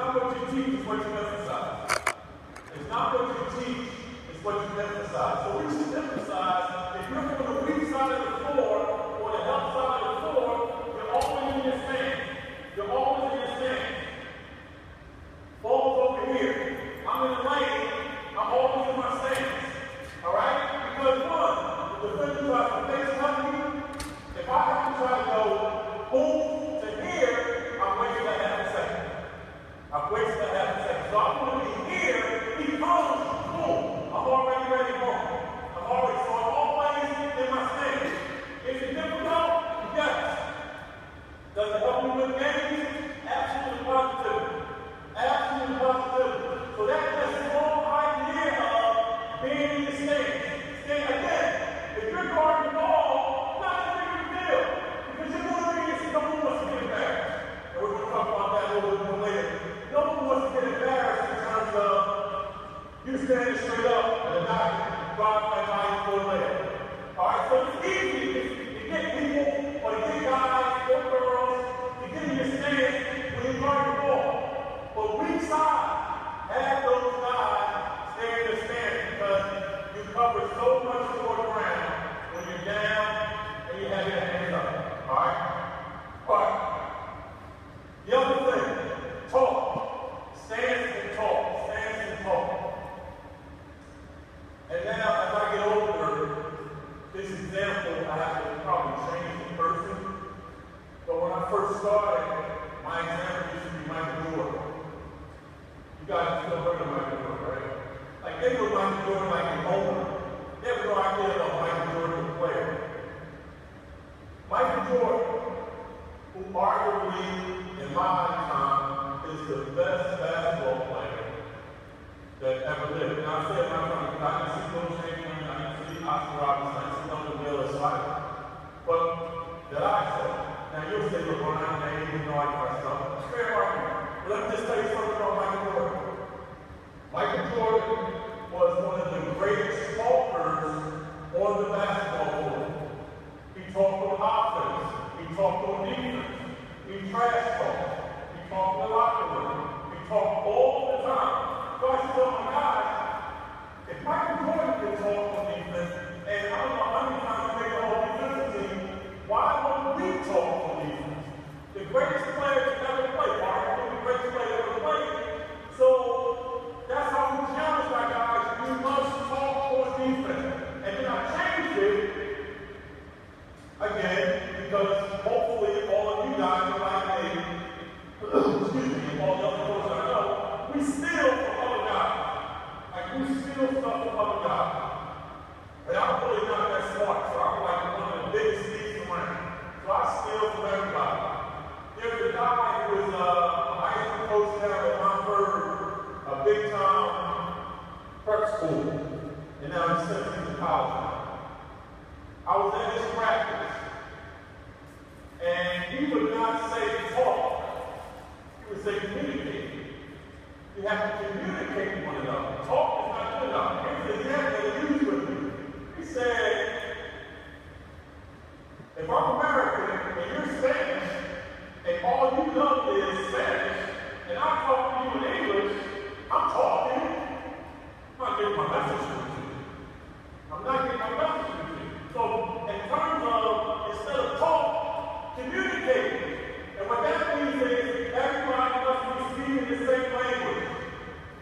not what you teach, it's what you emphasize. It's not what you teach, it's what you emphasize. So we should emphasize, if you're on the weak side of the floor or the help side of the floor, you're always in your stance. You're always in your stance. Ball's over here. I'm in the lane. I'm always in my stance. All right? Because one, the defender tries to face me. If I have to try to go boom to here, I'm wasting a half a second. I've wasted a half a second. So I'm going to be here. He comes. Boom. I'm already ready to go. So I'm always in my stance. Is it difficult? Yes. Does it help me with games? Absolutely positive. Absolutely positive. So that's just the whole idea of being in the stance. Again, if you're guarding the ball, not a big deal. Because you're going to be, no one wants to get embarrassed. And we're going to talk about that a little bit more later. No one wants to get embarrassed in terms of you standing straight up and the guy drives that guy for a layup. Alright, so it's easy to get people or to get guys or girls to get in your stance when you're guarding the ball. But weak side, have those guys stay in the stance because you cover so much more ground when you're down and you have your hands up. Alright? Alright. The other thing, talk. Stance and talk. Stance and talk. And now, as I get older, this example I have to probably change the person. But when I first started, my example used to be Michael Jordan. You guys still heard of Michael Jordan, right? Like they were Michael Jordan like an owner. They have no idea about Michael Jordan the player. Michael Jordan, who arguably, in my lifetime, is the best basketball player that ever lived. And I said, I can see Bill Chamberlain, I can see Oscar Robertson, I can see Duncan Willis, but that I said. Now you'll say LeBron James, you know I pressed up. It's fair argument. But let me just tell you something about Michael Jordan. Michael Jordan was one of the greatest talkers on the basketball court. He talked on offense. He talked on defense. He trash talked. He talked in the locker room. He talked all the time. So I said, oh my God, if Michael Jordan can talk on defense, and I don't know how many times he made the whole defensive team, why won't we talk on defense? The greatest player to ever play, arguably the greatest player ever played. So that's how we challenge our guys. You must talk on defense. And then I changed it again because hopefully all of you guys are like me. Excuse me, all the other folks I know, we steal from other guys. Like we steal stuff from other guys. And I'm really not that smart, so I'm like one of the biggest thieves around. So I steal from everybody. There's a guy who was a high school coach down at Montford, a big time prep school, and now he's sent me to college now. I was at his practice, and he would not say talk, he would say communicate. You have to communicate with one another. Talk is not good enough. Here's the example that he used with me. He said, if I'm American and you're Spanish, and all you know is Spanish, and I talk to you in English, I'm talking. I'm not getting my message to you. I'm not getting my message to you. So, in terms of, instead of talk, communicate. And what that means is everybody must be speaking the same language.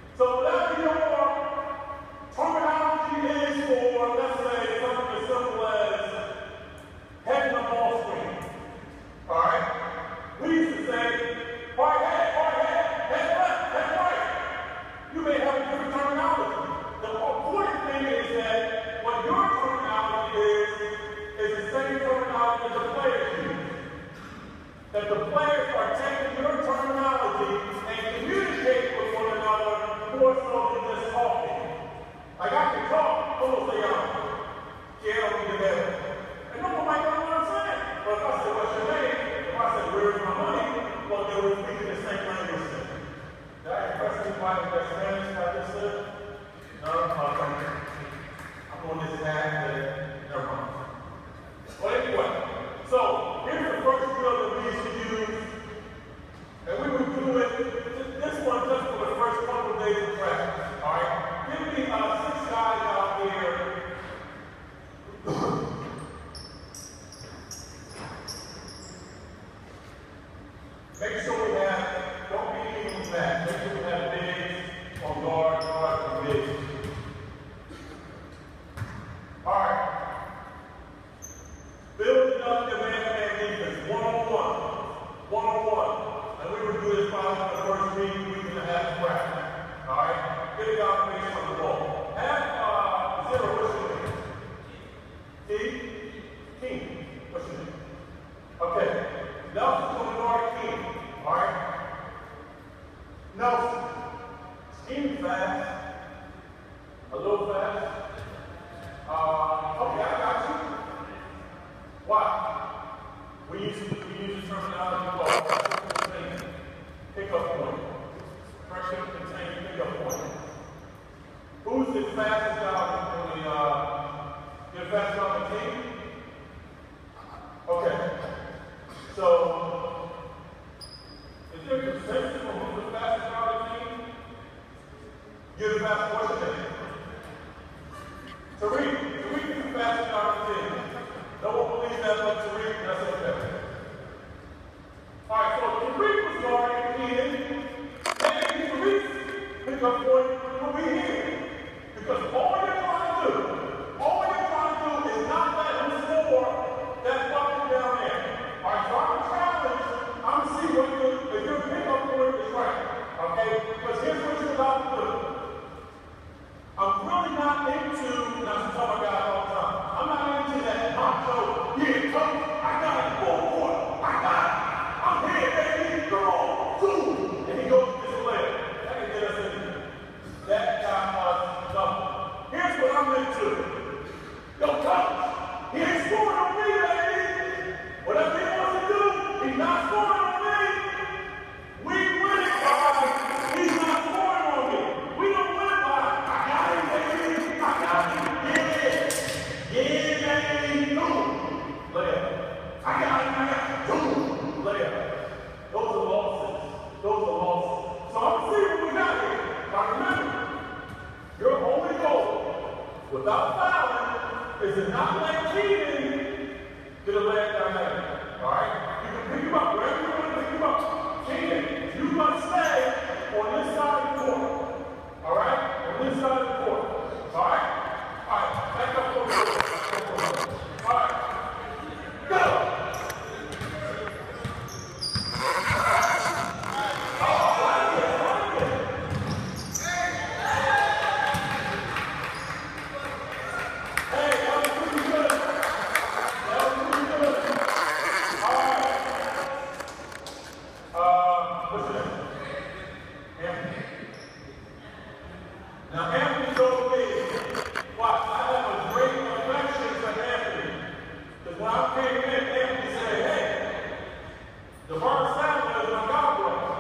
had bigs on guard, and bigs. All right. Building up the man-to-man defense, one-on-one. One-on-one. And we would do this probably for the first week and a half practice. All right? Get a guy based on the ball. Have zero, what's your name? T? King. What's your name? Okay. Nelson's going to guard King. All right? Nelson. Scheme fast. A little fast. Okay, I got you. Why? We use the terminology called pressure containment, pickup point. Pressure containment, pickup point. Who's the fastest guy on the fastest guy on the team? Okay. So, is there a consensus on who's the fastest guy on the team? You're the fastest. What's your name? Tariq is the fastest guy on the team. No one believes that but Tariq, that's okay. All right, so Tariq was guarding Ian. Maybe Tariq's pickup point will be here. Because all you're trying to do is not let him score that bucket down there. All right, so I'm challenge. I'm gonna see if your pickup point is right. Okay? Because here's what you're about to do. I'm really not into, and I tell my guys all the time, I'm not into that macho, yeah, coach, I got it, full I got it, I'm here, baby, come on, two, and he goes to this leg. That can get us in. That got us double. Here's what I'm into. Yo, coach, he ain't scoring on me, baby. Whatever he wants to do, he's not scoring on me. We win it, guys. He's not scoring on me. We don't win it, guys. Those are losses. So I'm going to see what we got here. Now remember, your only goal, without fouling, is to not let Keenan get a leg down there. All right? You can pick him up wherever you want to pick him up. Keenan, you must stay on this side of the court. All right? On this side of the court. All right? All right. Back up for me. All right. Go! Now, Anthony told me, watch, I have a great affection for Anthony. Because when I came in, Anthony said, hey, Devon Sadler is my God brother.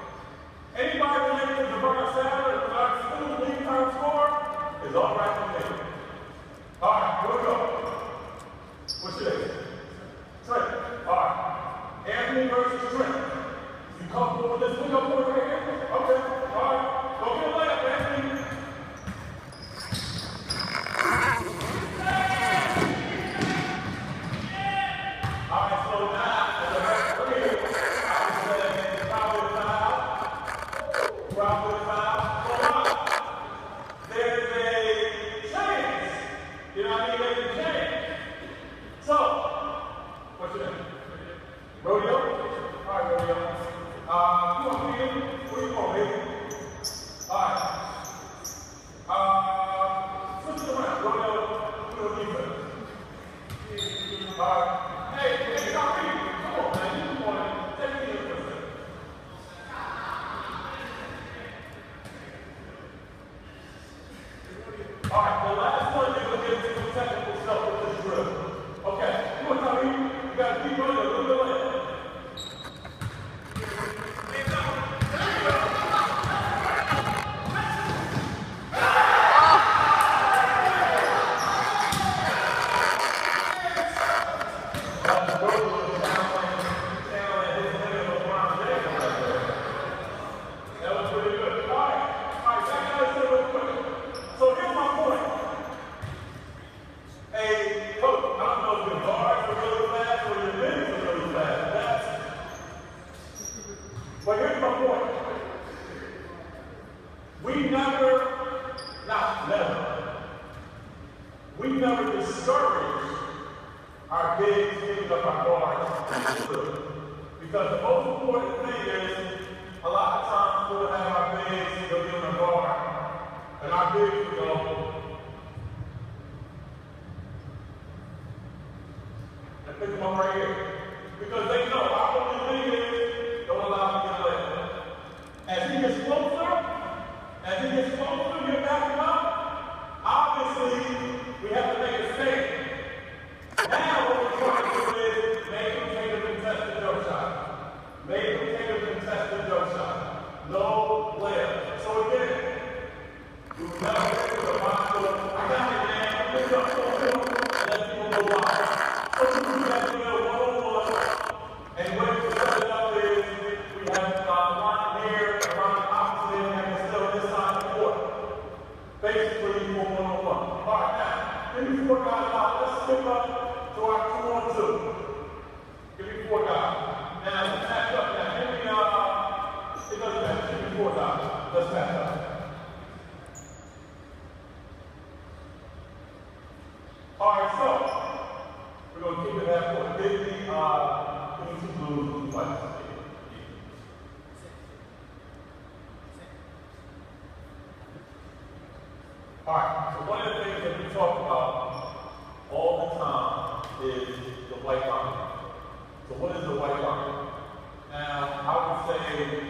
Anybody related to Devon Sadler in our school league time score is all right with me. All right, here we go. What's your name? Trent. All right. Anthony versus Trent. You comfortable with this pickup point right here? Okay. All right. Go get a layup, Anthony. So here's my point. We never, not never, we never discourage our bigs picking up our guards. Because the most important thing is, a lot of times we'll have our bigs, they'll give them a guard, and our bigs will go and pick them up right here. Because they know our only thing is, don't allow him to get left. As he gets closer, you're backing up. Obviously, we have to make a stand. Now what we're trying to do is make him take a contested jump shot. Make him take a contested jump shot. No layup. So again, we never get to the box. I got it, man. Pick up, and let people go out. So we do that one-on-one, and what we set it up is we have line here, around the opposite end, and we're still this side of the court. Basically, for one-on-one. All right, now, give me 4 guys out. Let's skip up to our 2-on-2. Give me 4 guys. Now, let's match up now. Give me, it doesn't matter. Give me 4 guys. Let's match up. All right, so we're going to keep it that point. Give me 2 blues and 2 whites. All right, so one of the things that we talk about all the time is the white line. So what is the white line? Now, I would say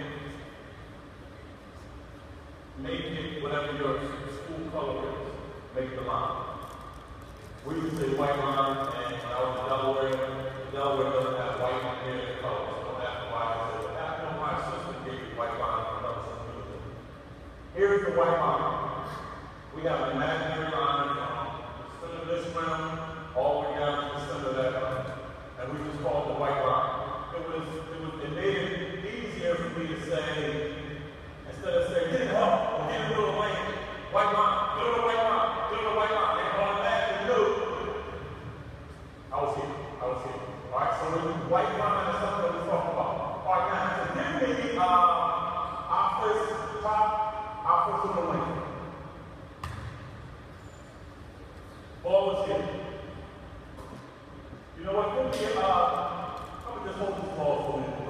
make it whatever your school color is, make the line. We used to say white line, and when I was in Delaware doesn't have white in their color, so that's why I said, well, my sister gave me white line for another something. Here's the white line. We have an imaginary line from the center of this rim all the way down to the center of that rim. And we just call it the white line. It made it easier for me to say, instead of saying, get help, or get a little lane, white line, go to the white line, go to the white line. They call it back and do. I was here. All right, so the white line is something that we talk about. All right, now, so give me our first little lane. Ball is here. You know what? Give me, I'm going to just hold this ball for a minute.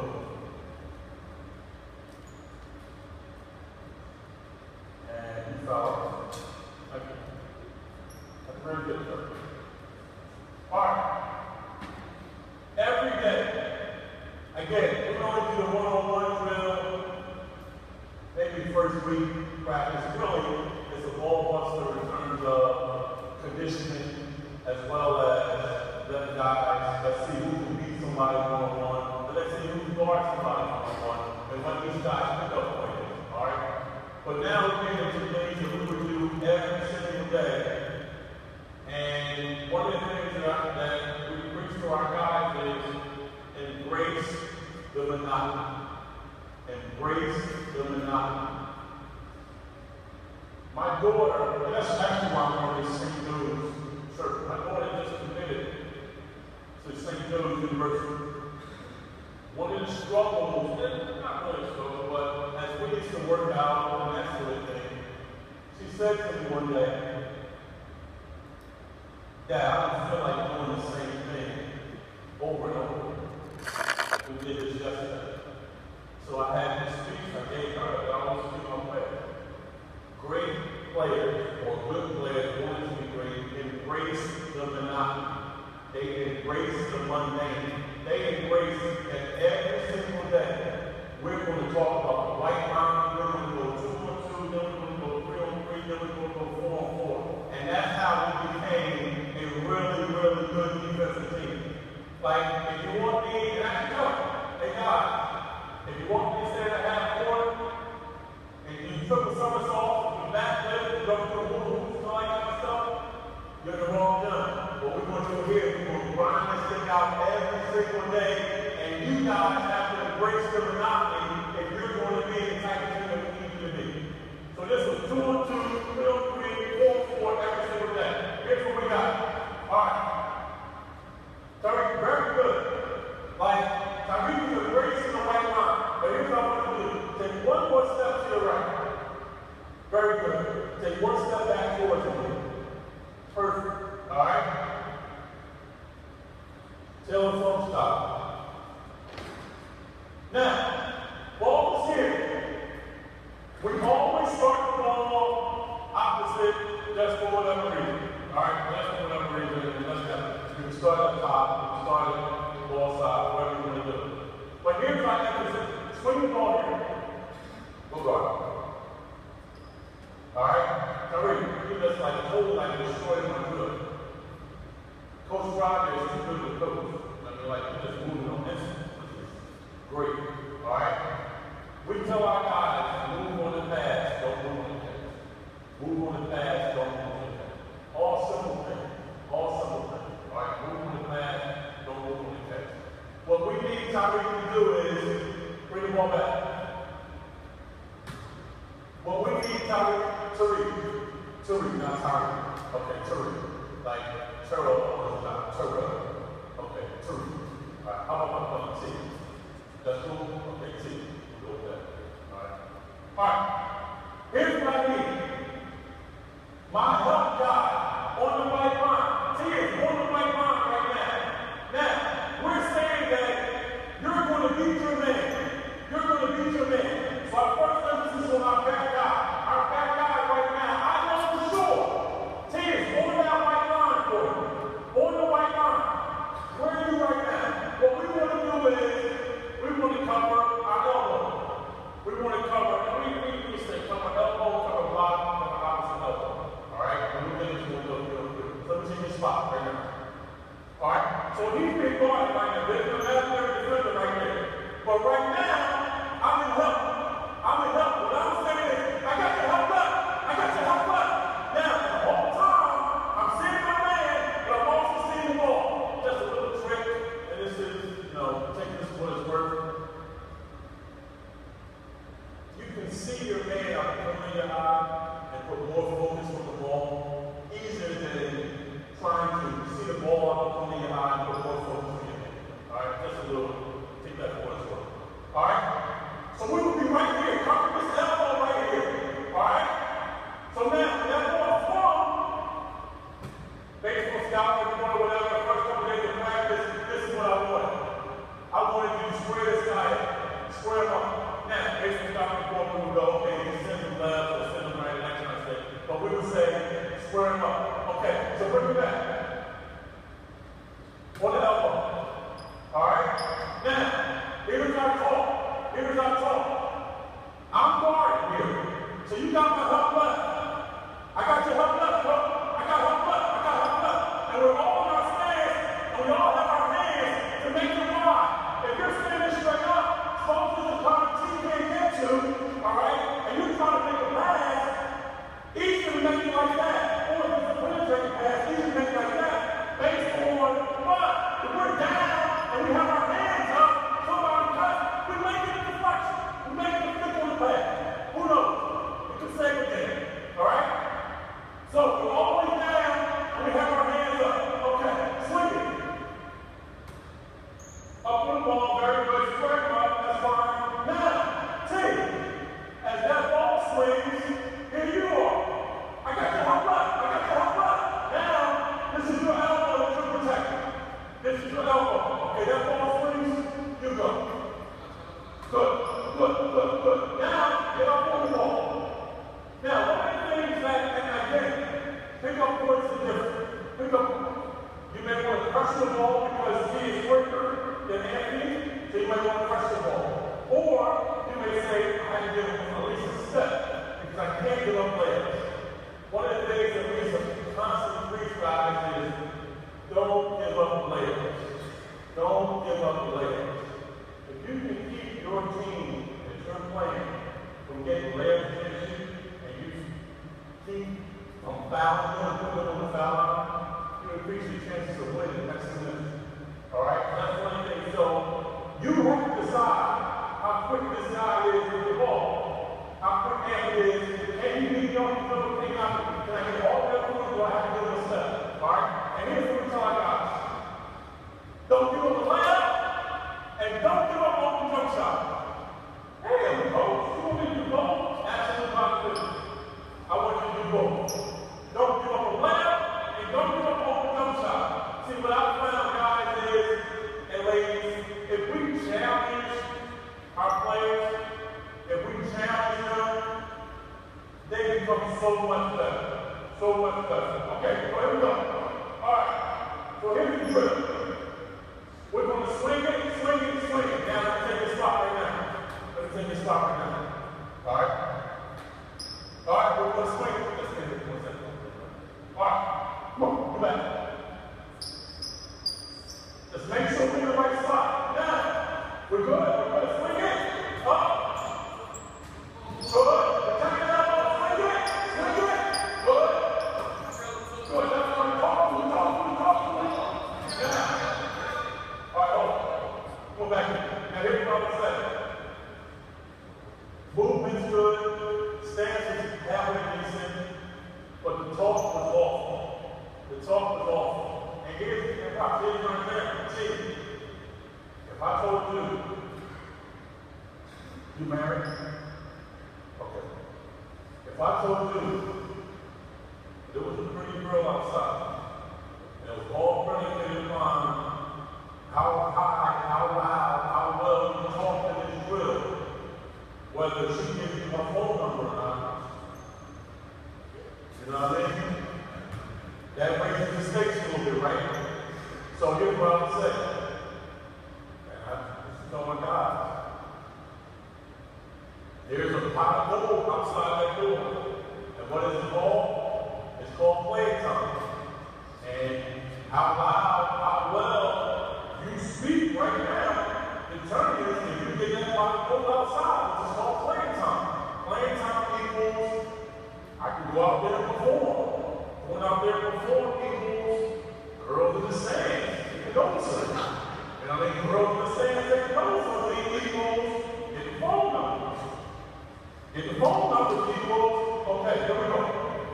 And you foul. Okay. That's very good, sir. All right. Every day, again, we're going to do the one-on-one drill, maybe first week practice. Really, it's a ball buster in terms of conditioning, as well as them guys. Let's see who can beat somebody one-on-one. Let's see who can guard somebody one-on-one. And what these guys pick up on it. All right? But now we're getting into things that we would do every single day. And one of the things that we preach to our guys is embrace the monotony. Embrace the monotony. My daughter, and that's actually why I'm wearing this St. Joe's shirt. My daughter just committed to St. Joe's University. One of the struggles, not really a struggle, but as we used to work out and that sort of thing, she said to me one day, Dad, I don't feel like doing the same thing over and over. We did this yesterday. So I had this speech I gave her that I want to speak on prayer. Great players or good players wanting to be great embrace the monotony. They embrace the mundane. They embrace that every single day we're going to talk about the white line, we're going to go 2-on-2, then we're going to go 3-on-3, then we're going to go 4-on-4. And that's how we became a really, really good defensive team. Like, if you want me, and I can tell you, hey guys, if you want me to stay at half court, and you took a somersault, you backflip, you go through the moves, and all that kind of stuff, you're in the wrong gym. What we're going to do here, we're going to grind this thing out every always start the ball opposite just for whatever reason. All right, just for whatever reason. You can start at the top, you can start at the ball side, whatever you want to do. But here's my emphasis. Swing the ball here. Go guard. All right? Tariq, you just like hold like destroy my good. Coach Roger is too good of a coach. I mean, like, you're just moving on this, which is great. All right? We tell our guys, move on the pass, don't move on the pass. Move on the pass, don't move on the pass. All simple things. All simple things. All right? Move on the pass, don't move on the pass. What we need Tariq to do is bring the ball back. What we need Tariq, not Tariq. Okay, Tariq. Like Terrell on his job. Terrell. Okay, Tariq. All right, how about my T? That's cool? Okay, T. We'll go with that. All right. All right. Here's what I need. My help guy on the right line. T is on the right line right now. Now, we're saying that you're going to beat your man. You're going to beat your man. So our first emphasis on our back guy. Our back guy right now, I know for sure. T is on that white line for you. On the white line. Where are you right now? What we want to do is, we want to cover our elbow. We want to cover, and we say cover elbow, cover block, cover opposite elbow. Alright? When we get into it, we'll do it. So let me see your spot right now. Alright? So he's been guarded right now. There's an imaginary defender right there. But right now, I'm in help. I'm in help. What I'm saying is, I got your help left. I got your help left. Now, the whole time, I'm seeing my man, but I'm also seeing the ball. Just a little trick, and this is, take this for what it's worth. You can see your man out the corner of your eye and put more focus on the ball. Easier than trying to see the ball out the corner of your eye and put more focus on your man. Alright, just a little, take that for what it's worth. Alright? So we will be right here, cover this elbow right here. Alright? So now, when that ball's thrown, baseball scout, whatever, the first couple days of practice, this is what I wanted. I wanted you to square this guy up. Square him up. Now, baseball scout before we would go, okay, you can send him left or send him right, that kind of thing. But we would say, square him up. Okay, so bring him back. On the elbow. Alright? Now, here's our talk. Here's our talk. I'm guarding here. So you got my help left. I got your help left, bro. I got help left. I got help left. And we're all on our stance, and we all have our hands to make it wide. If you're standing straight up, suppose there's a part of the team can't get to, alright? And you're trying to make a pass, easy to make it like that. Or if it's a penetrating pass, easy to make it like that. Based on, but if we're down and we have our hands up, somebody cut, we make it a deflection. We make it a flick on the pass. Who knows? It could save a game. Alright? So we're always down and we have our hands up. Okay, swing it. Up on the ball, very good. Square him up, that's fine. Now, T, as that ball swings, here you are. I got your help left. I got your help left. Now, this is your elbow that you're protecting. This is your elbow. Okay, that ball swings, you go. Good, good, good, good. Now, get up on the ball. Now, one of the things that, and again, pick-up points are different. Pick-up, you may want to crush the ball because he is quicker than Anthony, so you might want to crush the ball. Or, you may say, I had to give him at least a step, because I can't give up layups. One of the things that we used to constantly preach guys is, don't give up layups. Don't give up layups. If you can keep your team that you're playing from getting layups against you, and you keep from fouling them, put them on the foul line, you increase your chances of winning next minute. Alright? That's one thing. So you have to decide how quick this guy is with the ball. How quick Anthony is. Can he beat you on the little thing out? Can I get all that food or do I have to give him a step? Alright? And here's what we tell our guys. Don't give up a layup and don't give up open jump shot. Hey, coach, you want me to do both? Absolutely not. I want you to do both. Don't give up a layup and don't give up open jump shot. See what I found becomes so much better. So much better. Okay, so here we go. All right. So here's the drill. We're going to swing it, swing it, swing it. Now let's take a stop right now. Let's take a stop right now. All right. All right, we're going to swing it. Let's get it. All right. Come on, come back. Just make sure we're in the right spot. Now, we're good. We're good. Swing it. Up. Good. Attack it up. Swing it. Swing it. Good. Good. That's what we're talking. We're talking. Yeah. All right, hold on. Go back in. Now, here's what I'm saying. Movement's good. Stance is halfway decent. But the talk was awful. The talk was awful. And here's the right there. See, if I told you, you married? Okay. If I told you there was a pretty girl outside, and it was all predicated upon how high, how loud, how well you talk to this drill, whether she gives you her phone number or not, you know what I mean? That raises the stakes a little bit, right? So here's what I would say. And this is oh my God. There's a pot of gold outside that door. And what is it called? It's called playtime. And how loud, how well you speak right now determines if you get that pot of gold outside, which is called playtime. Playtime equals I can go out there and perform. Going out there and perform equals girls in the stands. You know what I'm saying? And I mean, girls in the stands take notes on me equals get the phone numbers. Get the phone numbers equals, okay, here we go.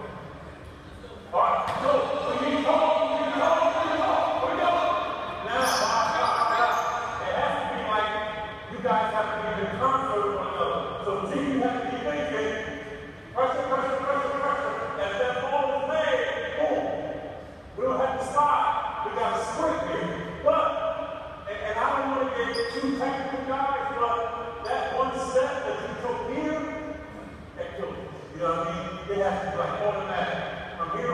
All right, so we need to talk. Here we go. Now, it has to be like you guys have to be in concert with one another. So the team has to be thinking, pressure. As that ball is made, boom. We don't have to stop. We got to sprint here. But, and I don't want to get too technical, guys, but that one step that you took here, that killed us. You know what I mean? It has to be like automatic. I'm here,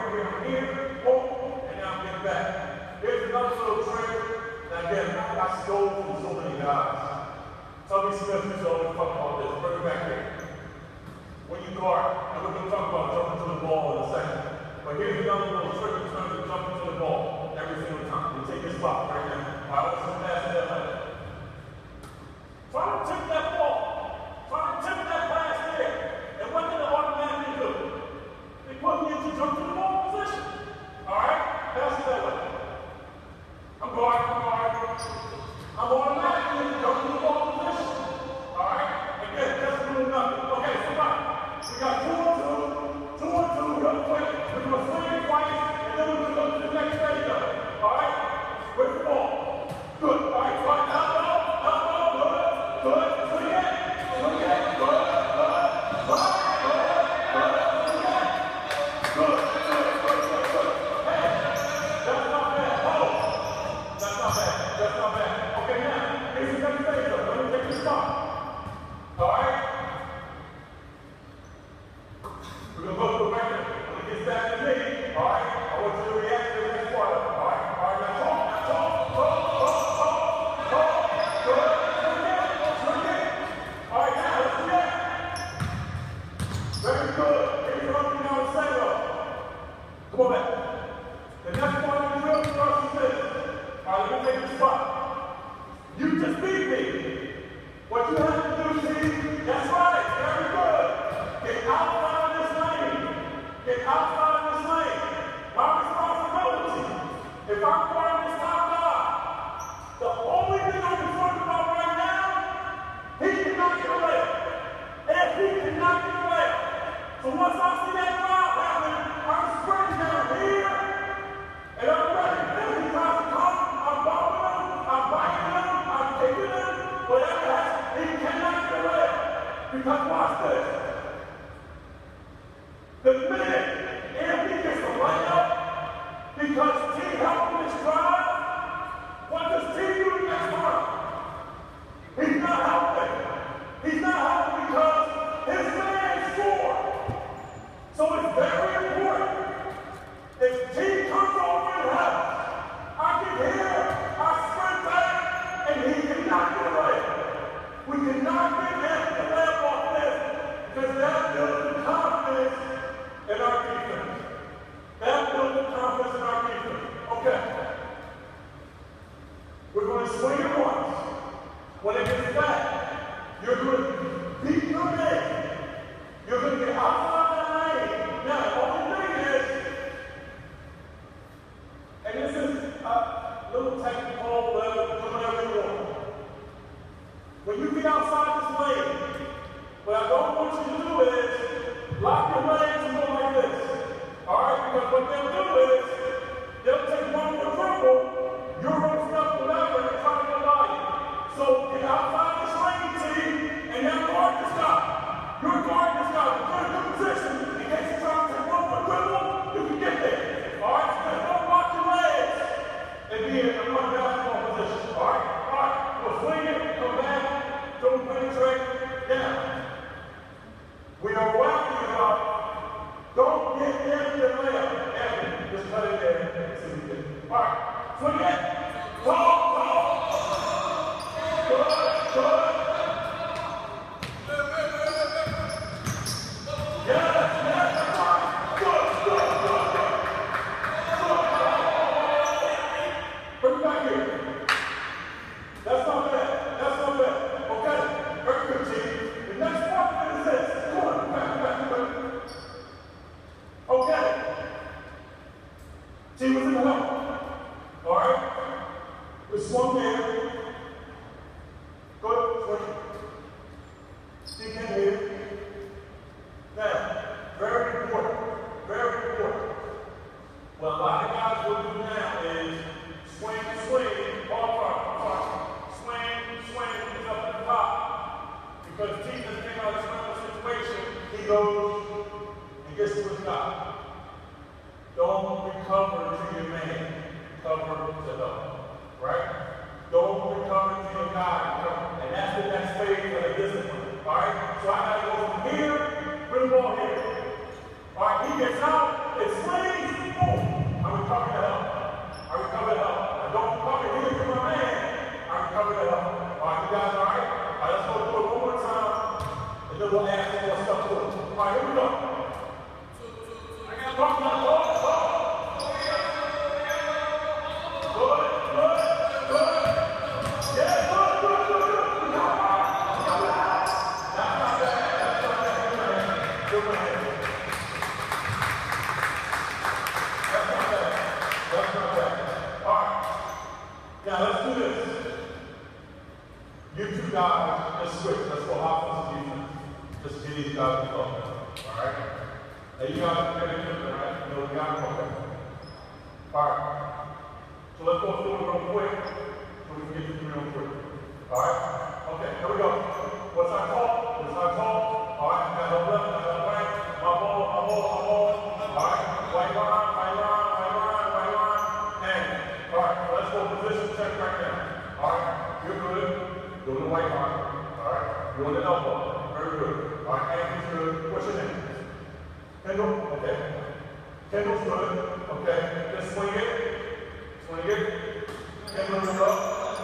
boom, and now I'm getting back. Here's another little trick. Now again, I stole from so many guys. Tubby Smith used to always talk about this. Bring it back here. When you guard, and we're going to talk about jumping to the ball in a second. But here's another little trick in terms of jumping to the ball every single time. You take your spot right now. All right, let's pass that way. Try to tip that ball. Try to tip that pass there. And what did it automatically do? It put me into jump to the ball position. All right, pass it that way. I'm guarding. I'm automatically in jump to the ball position. All right, again, just doing nothing. Okay, so now. We got 2 on 2, real quick. We're going to swing it twice, and then we're going to go to the next phase of it. All right? Where's the ball? Good. All right, right. Elbow, good. Swing it, good. Good. Hey, that's not bad. Oh, that's not bad. Okay, now, here's the next phase of it. Let me take the spot. All right? We're going to go to the record. When it gets back to me, all right, I want you to react to the next part of it. All right, now talk. Good. Swing it. All right, now let's do that. Very good. Here's what I'm going to say, though. Come on back. The next part of the drill for us is this. All right, let me take the spot. You just beat me. What you have to do, see, that's right. Very good. Get outside of this lane. My responsibility. If I'm part of this top guy, the only thing I'm concerned about right now, he cannot get away. And he cannot get away. So once I see that foul happen, I'm sprinting down here. Very important. Very important. What a lot of guys will do now is swing, swing, is up at the top. Because Jesus came out of a situation, he goes and gets to his God. Don't recover to your man, recover to God. Right? Don't recover to your God. And that's the next phase of the discipline. Alright? So I gotta go from here, bring the ball here. Alright, he gets out, it swings, boom. I recover the help. I don't recover here to my man. I recover the help. Alright, you guys alright? Alright, let's go do it one more time. And then we'll add some more stuff to it. Alright, here we go. I gotta talk about the ball. Now let's do this. You two guys, just switch. Let's go offense and defense. Just give these guys the ball. Alright? Now you guys are getting into it, right? No, we got it. Alright. So let's go through it real quick so we can get to real quick. Alright? Okay, here we go. What's our call? Alright, I got left, I got right. My ball. Alright, white line. And, alright, let's go position check right now. Alright, you're good. Doing the white line. Alright, doing the elbow. Very good. Alright, Anthony's good. What's your name? Kendall? Okay. Kendall's good. Okay, just swing it. Kendall's up.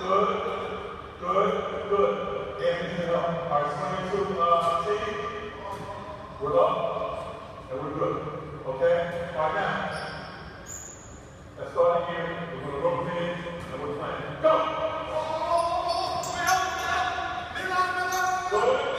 Good. Anthony's up. Alright, swing it to T. We're up. And we're good. Okay? Alright, now. Let's start again. We're going to rotate and we're playing. Go! Good.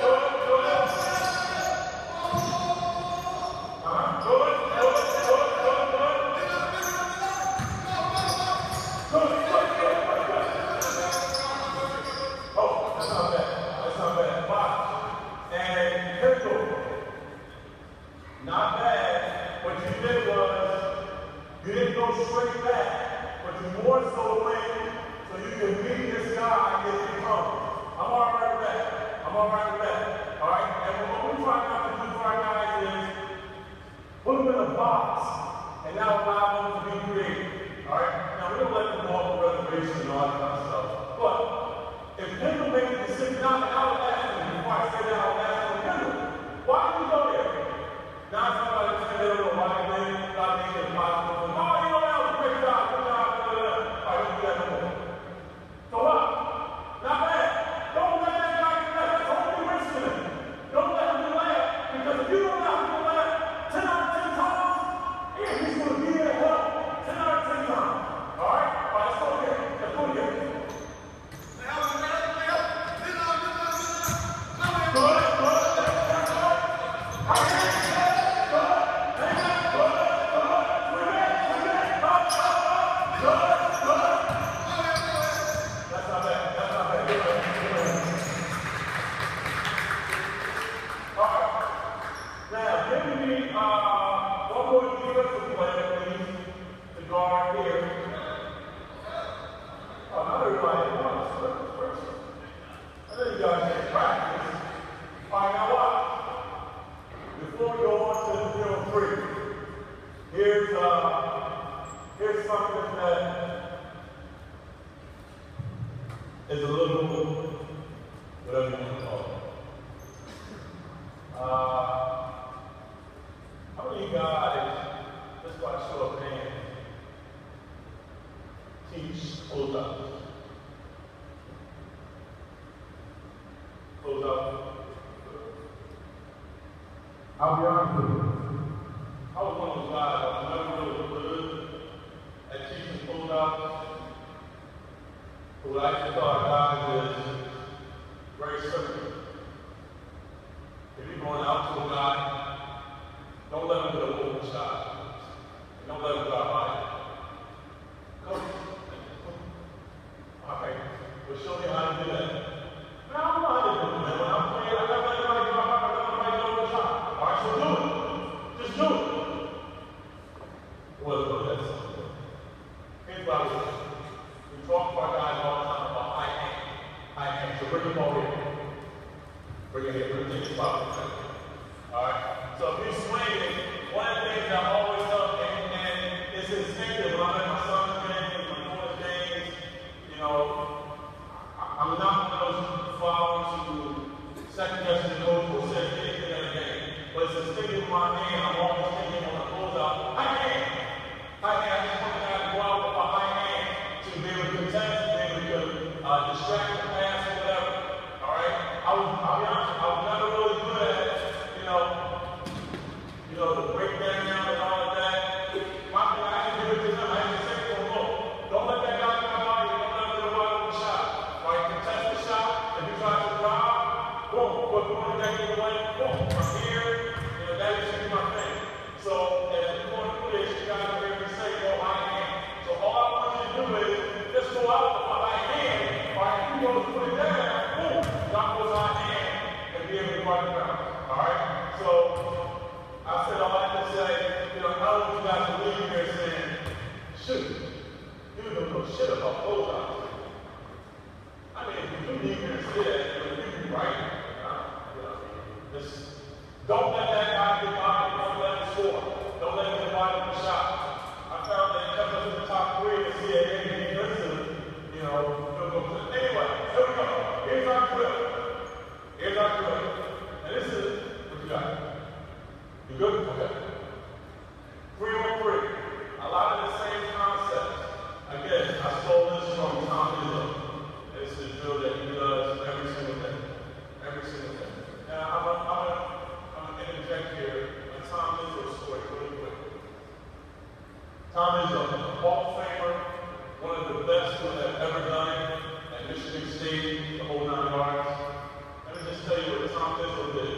Oh, that's not bad. Wow. And here we go. Not bad. What you did was, you didn't go straight back, but you more so went so you can beat this guy if he comes. I'm all right with that. All right? And what we try not to do for our guys is put them in a box and now allow them to be creative. All right? Now, we don't let them off the reservation and all that kind of stuff. But if Kendall makes a decision, now I'll ask him, before I say that, I'll ask him, Kendall, why did you go there? Now somebody said they don't know why they did, not making it possible. Oh, you know, that was a great job, good job, I don't do that no more. So what? Not bad. Don't let that guy do that. That's only risking him. Don't let him do that. Because if you don't let him do that 10 out of 10 times, he's going to be there to help 10 out of 10 times. All right? All right, let's go again. Here's something that is a little, whatever you want to call it. How many of you guys, just by show of hands, teach close-ups? Close-ups. I'll be honest with you. I was one of those guys that was never really good at teaching close-ups. But what I used to tell guys is very simple. If you're going out to a guy, don't let him get a open shot. And don't let him go out by it. Coach, okay, well show me how to do that. Now I don't know how to do it, man. When I'm playing, I gotta let everybody go out, I gotta let everybody get a open shot. All right, so do it. with my hand, I'm always thinking on the closeout, high hand. High hand, I just want the guy to go out with a high hand to be able to contest, to be able to distract the pass or whatever. All right? I'll be honest, I was never really good at, the breakdown and all of that. My thing, I had to do it to them. I had to say to them, look, don't let that guy come out here. Don't let him get a wide open shot. All right? Contest the shot. If he tries to drive, boom, put one of that in the way, boom, from here, that used to be my thing. So, as you're going through this, you got to be able to say, go high hand. So, all I want you to do is just go out with my high hand. All right? If you want to put it down, boom, drop those high hand and be able to run it down. All right? So, I said all that to say, I don't want you guys to leave here saying, shoot, you don't know shit about closeouts. I mean, if you do leave here and say that, you'll be right. Just don't let that guy get by. Don't let him score. Don't let him get by with the shot. I found that he kept us in the top 3 and see it ain't defensive, Anyway, here we go. Here's our drill. Here's our drill. And this is what you got. You good? Okay. 3-on-3. A lot of the same concepts. Again, I stole this from Tom Izzo. It's the drill that he does every single day. Every single day. Now, I'm going to interject here a Tom Izzo story really quick. Tom Izzo, Hall of Famer, one of the best who have ever done it at Michigan State, the whole 9 yards. Let me just tell you what Tom Izzo did.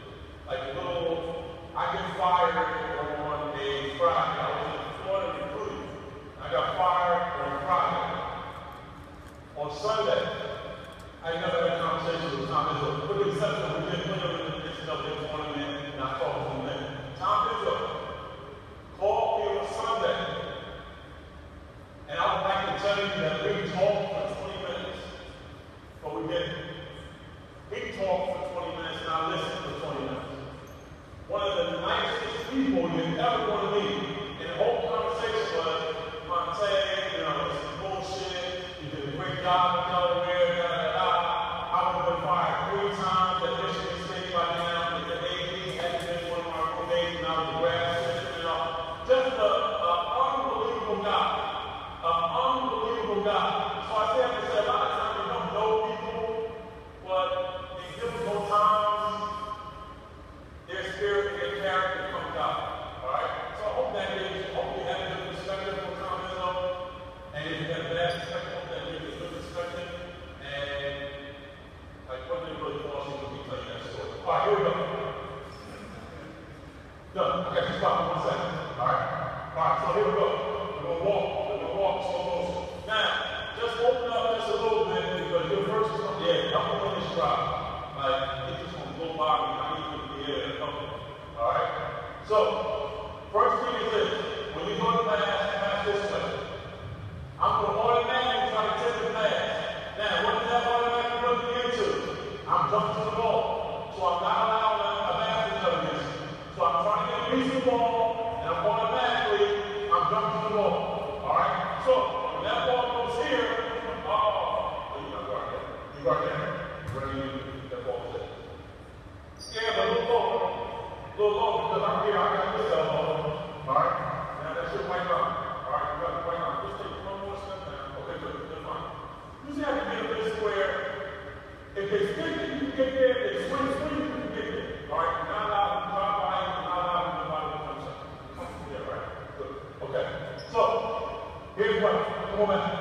I get fired on a Friday. I was in Florida recruiting. I got fired on Friday. On Sunday, I never had a conversation with Tom Izzo. With the exception of we did put him in the NCAA tournament, and I talked to him then. Tom Izzo called me on Sunday, and I would like to tell you that we talked for 20 minutes, but we didn't. He talked for 20 minutes, and I listened for 20 minutes. One of the nicest people you're ever going to meet. And the whole conversation was, Monte, it's bullshit. You did a great job in Delaware, I would have been fired 3 times at Michigan State by now. The AD had been one of my roommates, and I was a grad assistant, Just an unbelievable guy. An unbelievable guy. So I say, a lot of times you don't know people, but in difficult times, their spirit and their character comes out. Alright? So I hope that gives you, hope you have a good perspective on Tom Izzo. And if you have a bad perspective, hope that gives you a good perspective. And what did it really cost you when we tell you that story? Alright, here we go. Done. Okay, just stop for 1 second. Alright? Alright, so here we go. We're gonna walk slow motion. Now, just open up just a little bit because your first is on the edge. I'm gonna this drop. It's just gonna go by me. Alright? So, first thing is this. When you go to pass this way. I'm going to automatically try to tip the pass. Now, what does that automatically look me into? I'm jumping to the ball. So I'm not allowing a pass to come against me. So I'm trying to get a piece of the ball, and I'm jumping to the ball. Alright? So, when that ball goes here, you got guard there. You guard there. Where do you that ball is? Yeah, but a little lower because I'm here, I got this elbow. Alright? Now that's your right arm. Alright, you got the right arm. Just take 1 more step down. Okay, good, fine. You just have to get a bit square. If they stick it, you can get there. If they swing, you can get there. Alright? You're not allowed to drop by, you're not allowed to come out. Yeah, right. Good. Okay. So, here's what. Come on back.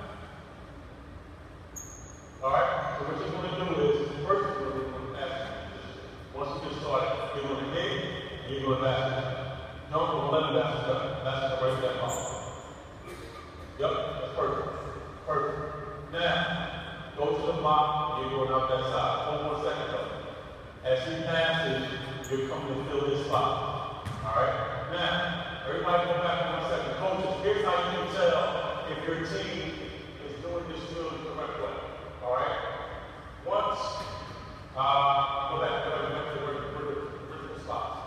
Alright? So what you're going to do is, first of all, you're going to ask you. Once you get started, you're going to hit, and you're going to basket. No, don't let it basket. Basket right there. Yep, that's perfect. Perfect. Now, go to the block, and you're going out that side. 1 more second though. As he passes, you're coming to fill this spot. Alright? Now, everybody go back for 1 second. Coaches, here's how you can tell if your team is doing this drill the correct way. Alright? Once, go back to the spots.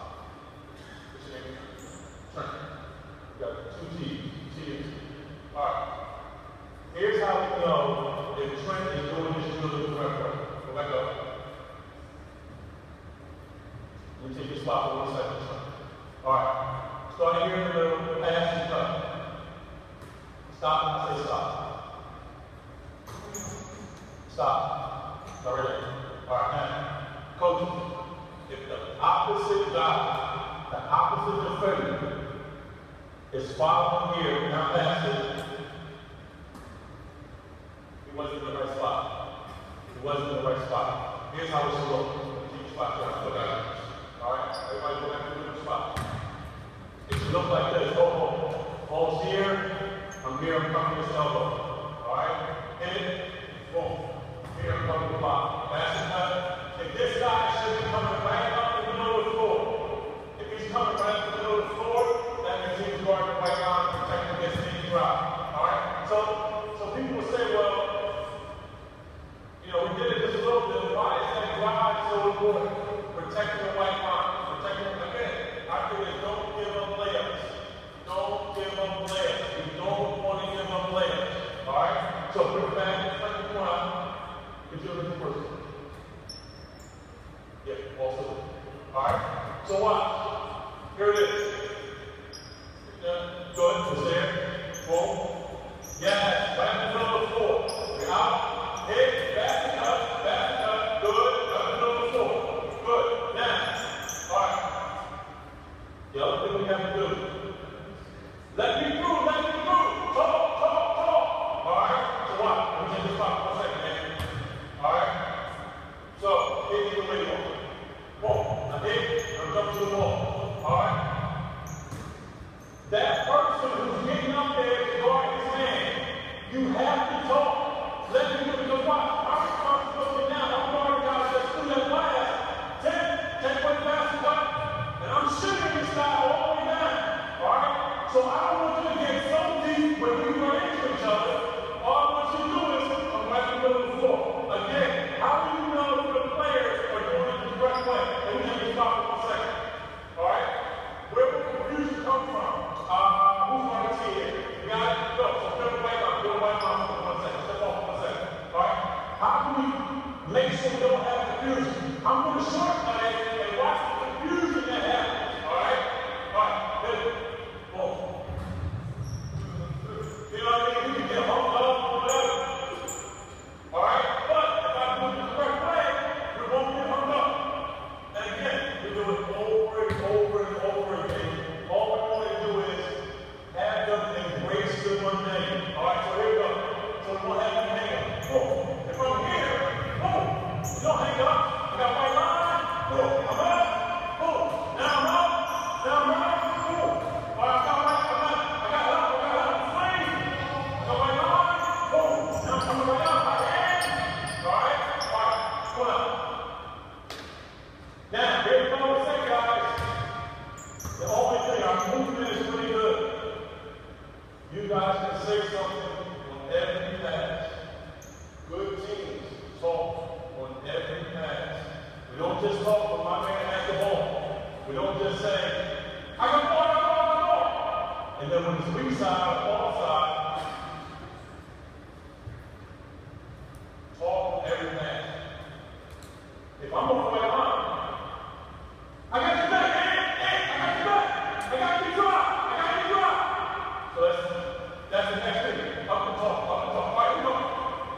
Turn. You got 2 T's. Alright. Here's how we know if Trent is doing this drill the correct way. Go back up. Let me take your spot for 1 second. All right. Starting here in the middle, pass and cut. Stop, I say stop. Stop. All right. All right, now, coach, if the opposite guy, the opposite defender is following here, now pass it, he wasn't in the right spot. He wasn't in the right spot. Here's how it should look. Keep your spot there. Look at it. All right? Everybody go back to the spot. It should look like this. Ball's here. I'm here. I'm coming this elbow. All right? Hit it. Boom. Here I'm coming to the block. Pass it cut. If this guy should be coming right up in the middle of the floor. If he's coming right up in the middle of the floor, that means he's guarding the white line, protecting against any drop. All right? So people will say, well, you know, we did it just a little bit. Why is that drive so important? Protecting the white line. Protecting them again. I think is don't give up layups. Don't give up layups. You don't want to give up layups. Alright? So put it back in the second corner. Get your little person. Yeah, also. Alright? So watch. Here it is. Good. It's there. Boom. Yes. Right in the middle of the floor. You're out. Hit. Back it up. Good. Right in the middle of the floor. Good. Now. Alright. The other thing we have to do. Let me through. Talk. Alright? So what? Let me take this spot for 1 second, man. Alright? So, hit the way ball. Boom. I hit. I'm jumping to the ball. Alright? That person who's getting up there to guard his man, you have to talk. Let me do it. Because watch. Our responsibility now, I'm guarding guys that threw that glass. 10 point basket up. And I'm shooting this guy all the way down. Alright? So I don't want you to get so deep when we run into each other. All I want you to do is come right in the middle of the floor. Again, how do you know if the players are doing it the correct way? Let me take this spot for 1 second. Alright? Where will confusion come from? Who's on the team here? You got it? Go. So fill the white line. For 1 second. Step off for 1 second. Alright? How do we make sure we don't have confusion? I'm going to shortcut it and watch the confusion that happens. Alright? Alright. Hit it. Boom. You know what I mean? We can get hung up or whatever. Alright? But if I do it the correct way, we won't get hung up. And again, we do it over and over again. All we want to do is have them embrace the mundane. Alright, so here we go. So we won't have them hang up. Boom. If I'm here, boom. You don't hang up. I got white line. Boom. I'm up. Boom. Now I'm up. Boom. Alright, I got help. Flame. I got white line. Boom. Now I'm coming right up. Alright? Alright. Pull up. Now, here we go. Say, guys. The only thing, our movement is pretty good. You guys can say something on every pass. Good teams talk on every pass. We don't just talk when my man has the ball. We don't just say, I got ball. And then when it's weak side or ball side, talk on every pass. If I'm on the way line, I got your back, man. Hey, I got your back. I got your drop. So that's the next thing. Up and talk. All right, we go.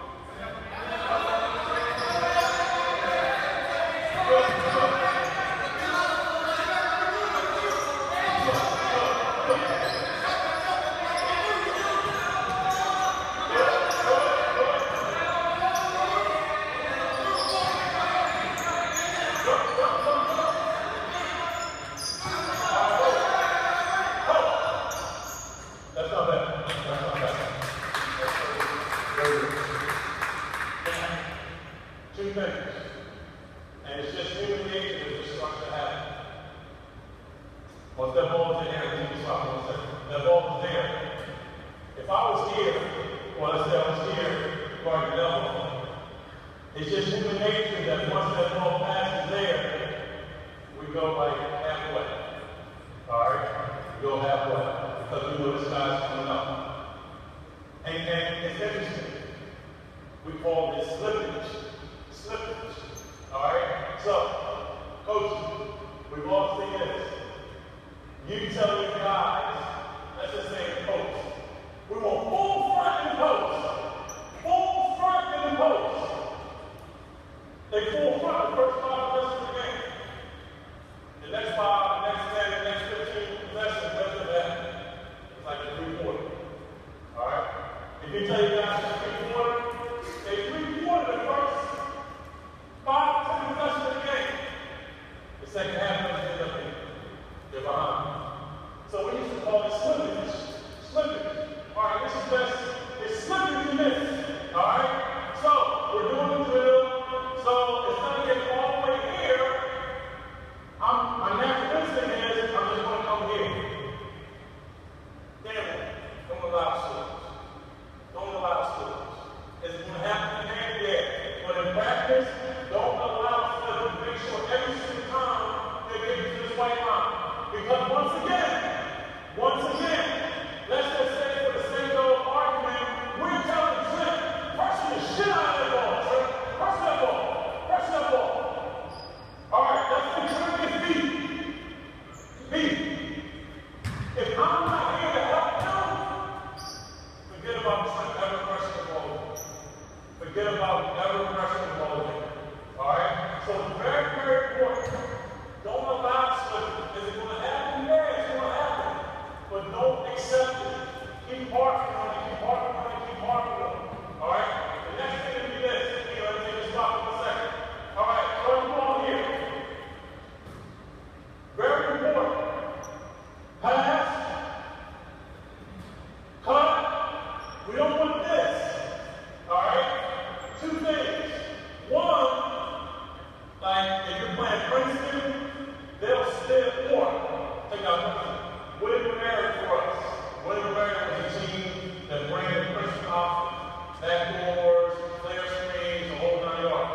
Two things. And it's just human nature that just starts to happen. Once that ball is in there, keep it stopping 1 second. That ball is there. If I was here, or let's say I was here, guarding the elbow, it's just human nature that once that ball passes there, we go like halfway. Alright? We go halfway. Because we know this guy's coming up. And it's interesting. We call this slippage. Alright? So, coaches, we Because once again, let's just say for the sake of argument, we're telling Trent, pressure the shit out of that ball, Trent. Press that ball. Press that ball. All right, let's say Trent gets beat. If I'm not here to help him, forget about Trent ever pressing the ball. Forget about ever pressing the ball again. All right? So it's very, very important. Don't allow slipping. Is it going to happen? Yeah, it's going to happen. But don't accept it. Keep harping on it, keep harping on it, keep harping on it. All right? The next thing will be this. Here, let me take a stop for a second. All right, throw the ball here. Very important. Pass. Cut. We don't want this. All right? Two things. One, like if you're playing Princeton, they'll stay or take out William Mary for us. William Mary was a team that ran the Princeton offense. Backdoors, flare screens, the whole 9 yards.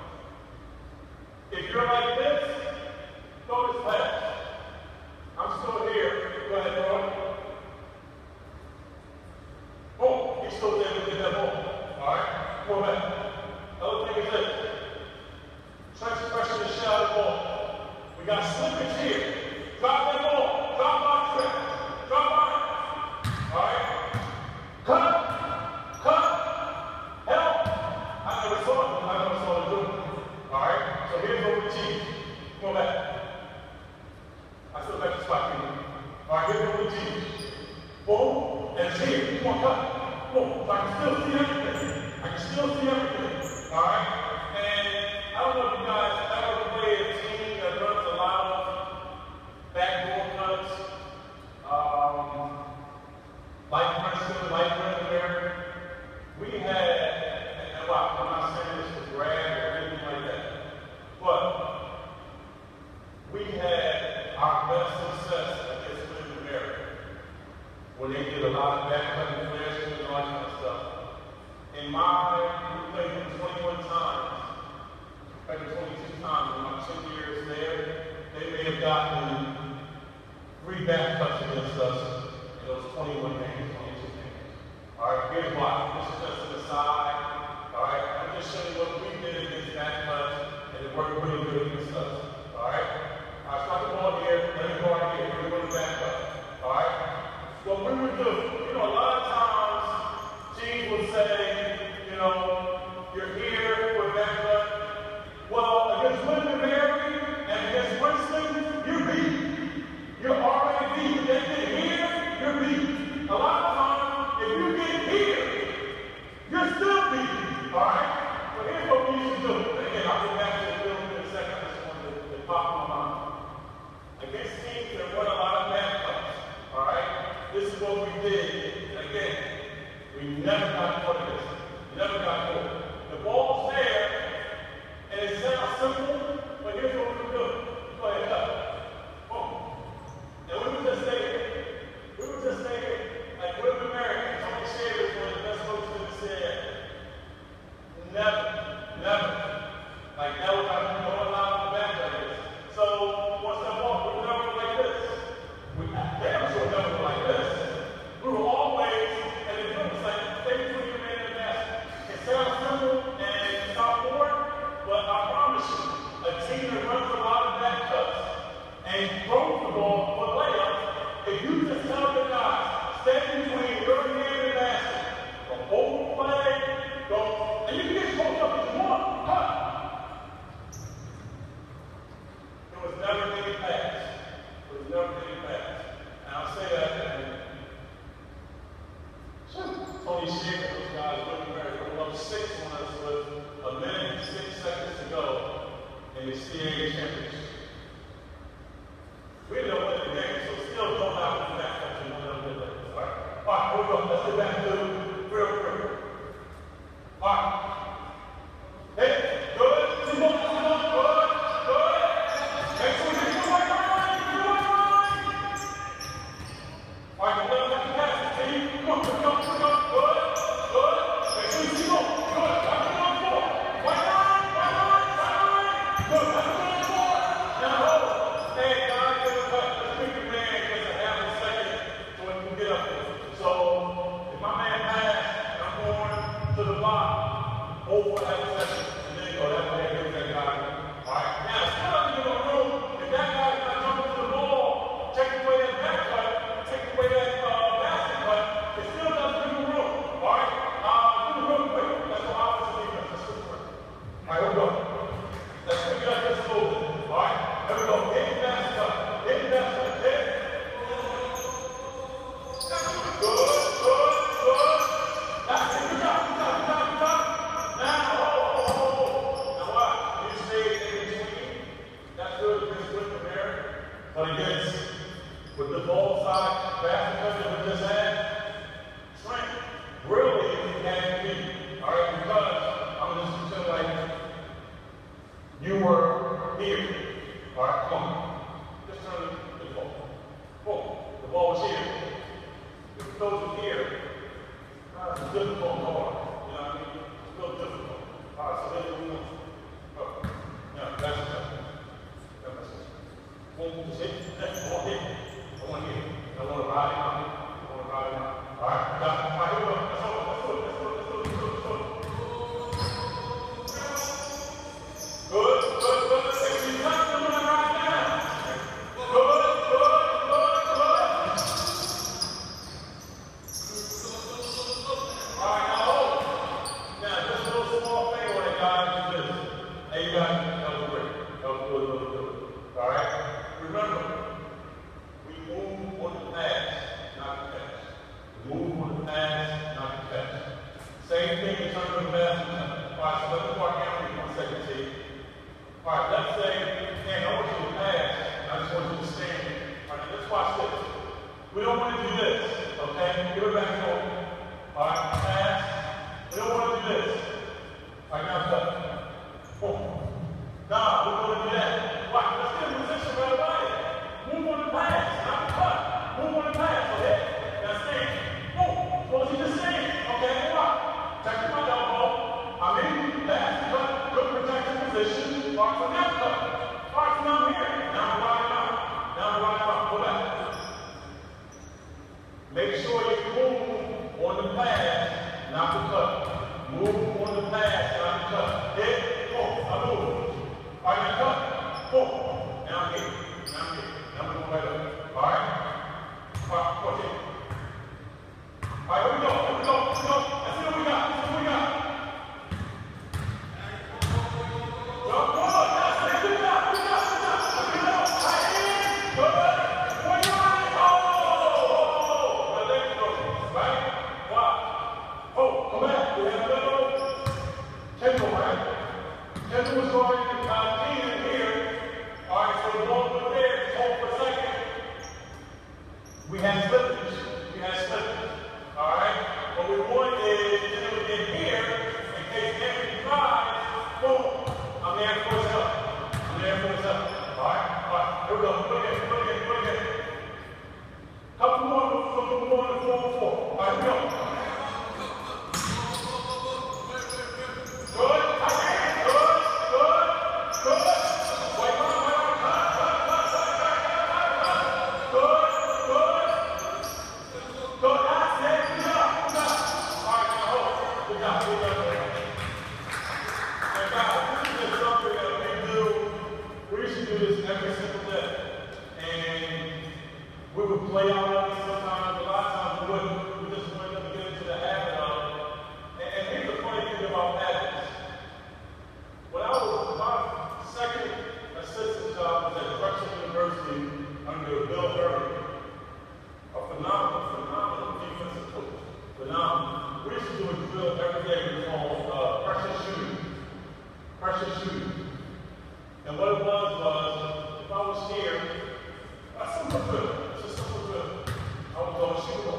If you're like this, throw this pass. I'm still here. Go ahead, bro. Boom. He's still there to get that ball. All right? Pull back. Other thing is this. Try to pressure the shot of the ball. We got slippage here. Drop that ball. Drop by Trent. Drop by it. All right? Cut. Help. I never saw it do it. All right? So here's what we teach. Come on back. I still got the spot here. All right, here's what we teach. Boom. And it's here. Come on, cut. Boom. So I can still see everything. All right? And I don't know if you guys ever played a team that runs a lot of backdoor cuts, like Princeton, like William Mary. We had, and I'm not saying this to brag or anything like that, but we had our best success against William Mary, where they did a lot of back cutting, flares, and all that kind of stuff. In my, we played them 21 times. Maybe 22 times in my 10 years there, they may have gotten 3 back cuts against us in those 21 games, 22 games. All right, here's why. This is just an aside. All right, I'm just showing you what we did against back cuts, and it worked really good against us. All right, stop the ball here. Let me go right here. We're going to back cut. All right, what we would do, a lot of times teams would say, you're here with back cut. Well, against William Mary and against Princeton, you're beat. You're already beat. If they get here, you're beat. A lot of times, if you get here, you're still beat. All right? But here's what we used to do. Again, I'll get back to the film in a second. I just wanted to pop in my mind. Against teams that run a lot of back cuts, all right? This is what we did. Again, we never got caught in this. Never got caught. The ball's there. And it sounds simple, but here's what we do. Go ahead, cut. Boom. And we would just stay here. Like William Mary and Tony Shavers, one of the best coaches in the CAA. Never. Like, that was like, don't allow them to back like this. So, once that ball, we would never go like this. We damn sure never go like this. We were always, and the film was like, stay between your man and the basket. It sounds simple and stop forward. But I promise you, a team that runs a lot of back cuts and throws the ball for layups, if you just tell the guys, stay between your man and the basket, don't overplay, and you can get close up if you want, cut. It was never any pass. And I'll say that, Tony Shaver, those guys, William Mary, put up 6 on us with a minute and 6 seconds to go in the CAA championship. But against, with the ball side basketball that we just had, Trent really had me. All right, because I'm just feeling like you were here. All right, come on. Just turn the ball. Boom. The ball was here. If it goes here, it's a difficult card. You know what I mean? It's a little difficult. All right, so then we want to. Oh, yeah, that's it. Boom, just hit. I want to hit. I want to hit. I want to ride it out. I want to ride it out. All right, got it. All right, here we go. Let's go. Let's go. Let's go. Let's go. Let's go. Let's go. Good, good, good. If you touch them, you're going to ride it down. Good, good, good, good. All right, now hold. Now, just a little small thing on it, guys, is this. Hey, you got it. That was great. That was good, good, good. All right? Remember, we move on the pass, not the catch. We move on the pass, not the catch. Same thing in terms of the basketball. All right, so let's walk out for 1 second, T. All right, let's say, man, I want you to pass, and I just want you to stand. All right, let's watch this. We don't want to do this, okay? Give it back home. All right, pass. We don't want to do this. All right, now cut. Boom. Nah, we're going to do that. Watch, let's get in position right away. Move on the pass, not the cut. Move on the pass, okay? Now stand. Boom. Well, you just stand. Okay, watch. Check my elbow. I'm in. That's the cut. Good protection position. All right, so now cut. All right, so now I'm here. Now I'm riding out. Now I'm riding out. Go back. Make sure you move on the pass, not the cut. Move on the pass, not the cut. Hit. Boom. I move. All right, now cut. Boom. Now I'm here. Now I'm here. Now we're going right up. All right? All right, watch it. All right, here we go. Here we go. Here we go. Let's see what we got. Let's see what we got. Good. That's it. Good job. Good job. Good job. Let's get it up. Right in. Good. What you want? Oh! Now there you go. Right? Wow. Oh, come back. We have a little Kendall, right? Kendall was going in here. All right, so the ball went there. Just hold for a second. We had slippage. We had slippage. All right? What we want is to get here in case Anthony tries. Boom. I'm there for his help. I'm there for his help. All right? All right. Here we go. Look at it. Look at it. Look at it. Couple more to 4 and 4. All right, here we go. Good. Play out sometimes, a lot of times we wouldn't. We just wanted them to get into the habit of it. And here's the funny thing about habits. When I was my second assistant job was at Drexel University under Bill Hurley, a phenomenal defensive coach. Phenomenal. We used to do a drill every day called pressure shooting. Pressure shooting. And what it was if I was here, that's something good. I would go and shoot him.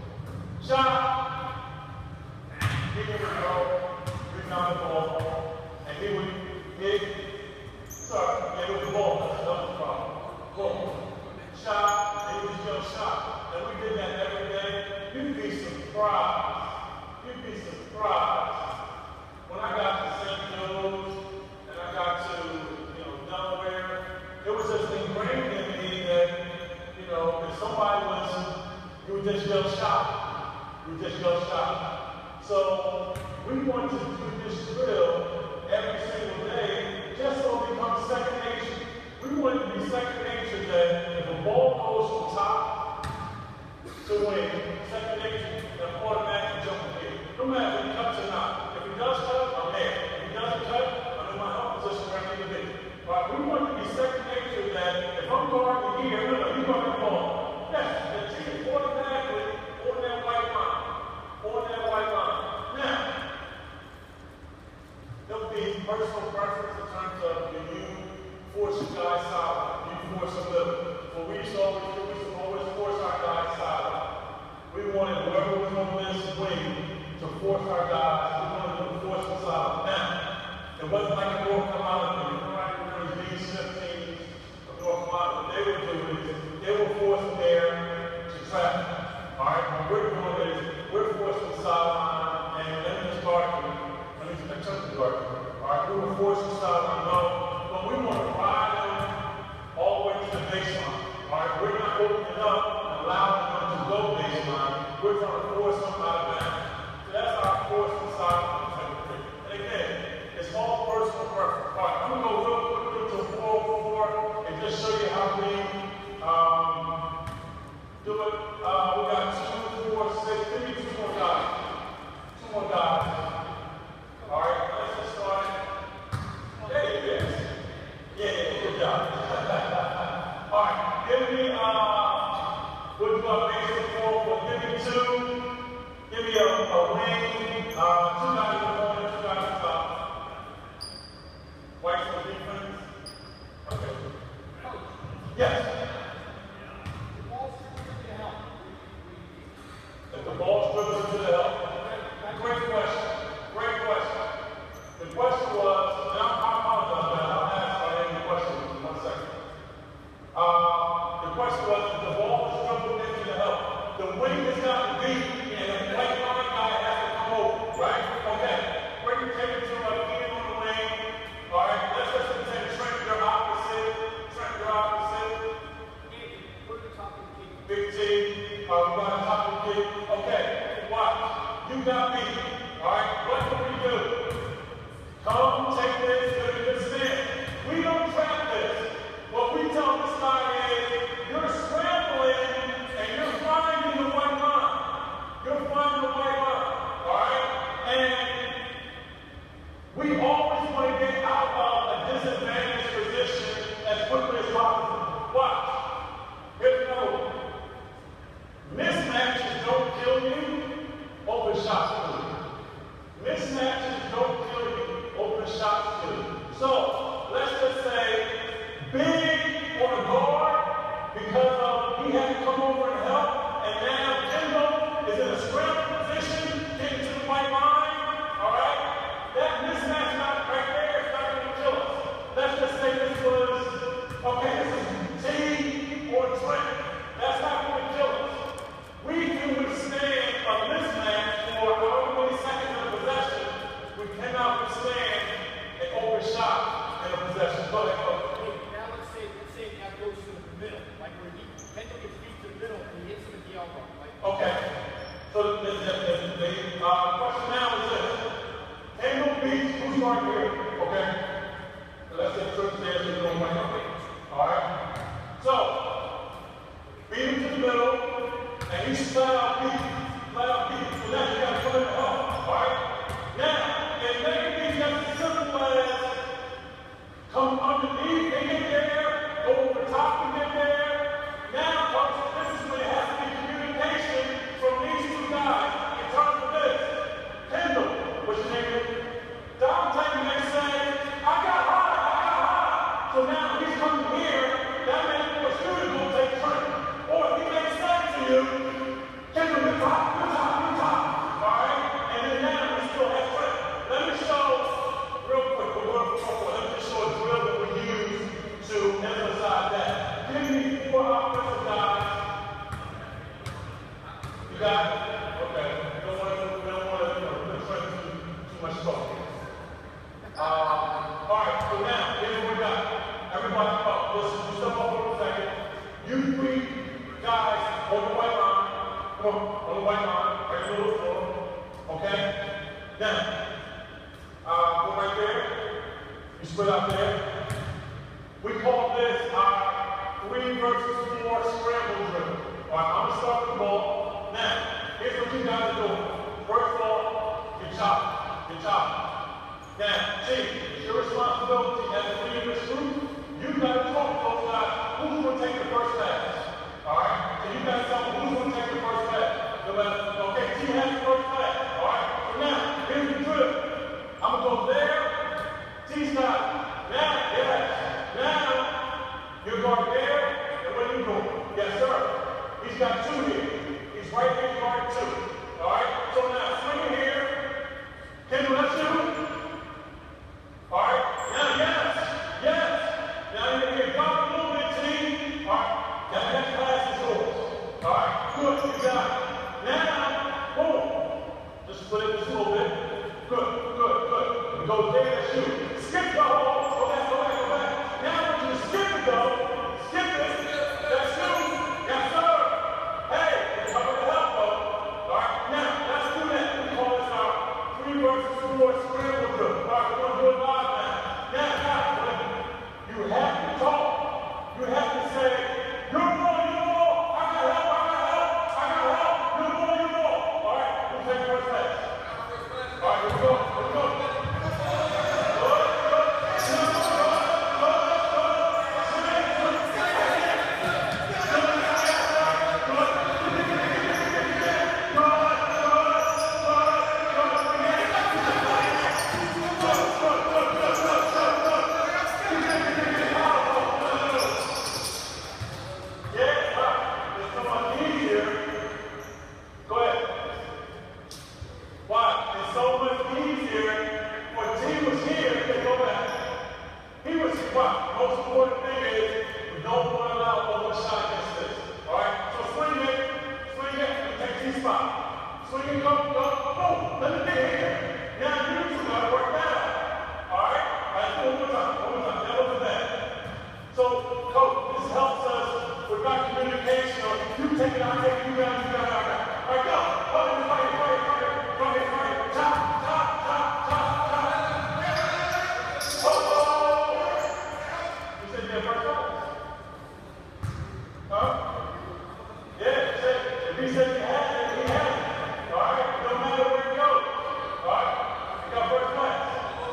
Shot. He would go, rebound the ball, and he would hit. Sorry, it was the ball. That's the problem. Boom. Shot, and he would still shot. And we did that every day. You'd be surprised. You'd be surprised. When I got to St. Joe's, and I got to, Delaware, it was just ingrained in me that, if somebody was, you would just yell shot. You would just yell shot. So we want to do this drill every single day just so it becomes second nature. We want it to be second nature that if a ball goes from top to win, second nature, that automatically jump in here. No matter if he cuts or not. If he does cut, I'm there. If he doesn't cut, I'm in my help position where I need to be. But we want it to be second nature that if I'm guarding here, you guard the ball. Yes, the team automatically on that white line. On that white line. Now, there'll be personal preference in terms of do you force your guy solid, do you force a little. force our guys. We wanted them to force us out. Now, it wasn't like a North Carolina thing. There was these 15 of North Carolina. What they would do is they would force there to travel. All right, what we're doing is we're forcing the sideline, and let me just start. Let me just touch the guard. All right, we were forcing the sideline, no, but we want to ride them all the way to the baseline. All right, we're not opening up and allowing them to go baseline. We're trying to force them out of bounds. So that's our force the sideline technique. And again, it's all personal preference. All right, I'm going to go real quickly to 404 and just show you how we do it. We got 2, 4, 6. Give me 2 more guys. 2 more guys. All right, let's just start. There you go. Yeah, good job. All right, give me, we'll do our basic 4. Give me 2. Give me a wing. 2 guys in the corner, 2 guys in the top. White for defense. Okay. Yes. If the ball's dribbling to the help. Great question. Great question. The question was, and I apologize, man. I'll ask any question in 1 second. The question was, if the ball is dribbling into the help, the wing is not deep, and the white line guy has to come over, right? Okay. Bring your table to a hand on the wing. All right. Let's just pretend Trent, you're opposite. Trent, you're opposite. Big T. We got a top of the kid. Okay, watch. You got me. All right, what can we do? Come, take this, get a good stand. We don't trap this. What we tell this guy is, you're scrambling and you're finding the white line. You're finding the white line. All right? And we always want to get out of a disadvantaged position as quickly as possible. Watch. Here's another one. Mismatches don't kill you, open shots kill you. Mismatches don't kill you, open shots kill you. So, let's just say, big on a guard, because he had to come over and help, and now Kendall is in a scramble position, getting to the white line, all right? That mismatch not right there is not going to kill us. Let's just say this was, okay, this is T or Trent. That's not going to kill us. We can withstand a mismatch for however many seconds in a possession. We cannot withstand an open shot in a possession. Go ahead, coach. Now let's say that goes to the middle. Like where Kendall gets beat to the middle and he hits him at the elbow. Okay. So the question now is this. Kendall beats who's right here? Okay. So let's say Tripp's there, so you don't win. All right. So, beat him to the middle. And he's flat out beat. So now you got to put him up. All right? Now, it may be just as simple as come underneath and get there, go over the top and get there. Now, folks, this is when it has to be communication from these 2 guys in terms of this. Kendall, what's your name? Dante may say, I got high. So now he's coming here. That may force you to go take Trent. Or he may say to you, Kendall, good top. All right? And then now we still have Trent. Let me show, real quick, we're going to talk about, let me just show a drill that we use to emphasize that. Give me 4 offensive guys. You got it? Okay. We don't want to put Trent too much trouble. All right, so now, here's what we got. Everybody, listen, step up for a second. You 3 guys on the white line. Come on the white line. Right middle of the floor. Okay? Now, go right there. You split out there. We call this our 3 versus 4 scramble drill. All right, I'm going to start with the ball. Now, here's what you got to do. First ball, you chop. Now, it's your responsibility as a leader in this group. You got to talk to those guys. Who's going to take the first pass? All right? So you got to tell them who's going to take the first pass. Okay, T has the first pass. All right? So now, here's the drill. I'm going to go there. T's got it. Now, yes. Now, you're going there. And what are you doing? Yes, sir. He's got 2 here. He's right here, guard 2. All right? So now, swing it here. communication of you take it, I take it, you got it, you got it, I got it. All right, go. Fight. Go ahead. Chop. You said you had first place? Huh? Yeah, if he said he had it, he had it. All right? No matter where it goes. All right? You got first place.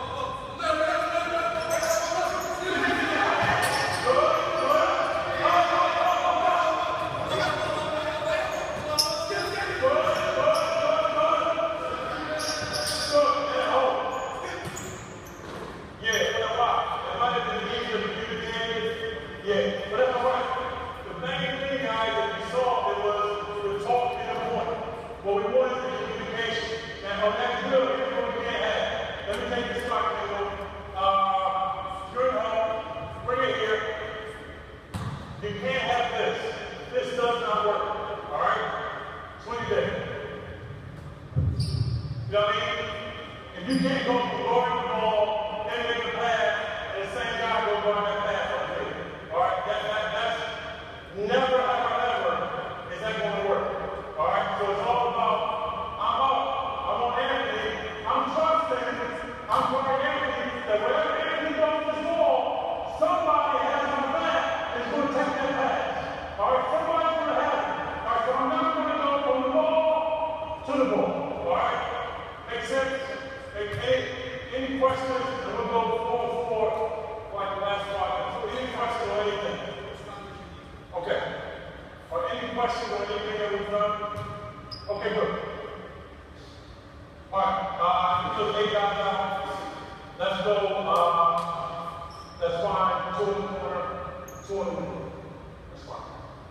You can't go guard the ball and make a pass, and the same guy go guard that pass on you. All right, that's never, ever is that going to work. All right, so it's all about I'm up, I want Anthony, I'm trusting, I'm guarding Anthony that wherever Anthony goes to the ball, somebody has on the back is going to take that pass. All right, somebody's going to have it. All right, so I'm not going to go from the ball to the ball. All right, make sense? Any questions? And we'll go forward like the last 5 minutes. Any questions on anything? Okay. Or any questions on anything that we've done? Okay, good. All right. You took 8 guys out. Let's go. That's fine. 2 in the corner. 2 in the middle. That's fine.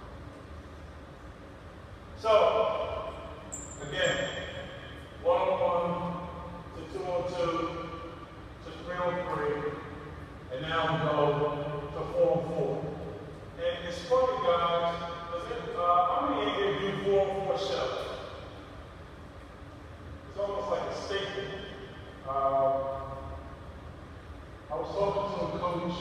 So, again, 1-on-1. To 2-on-2, to 3-on-3, and now we go to 4-on-4. And it's funny, guys, how many of you do 4-on-4 shells? It's almost like a statement. I was talking to a coach,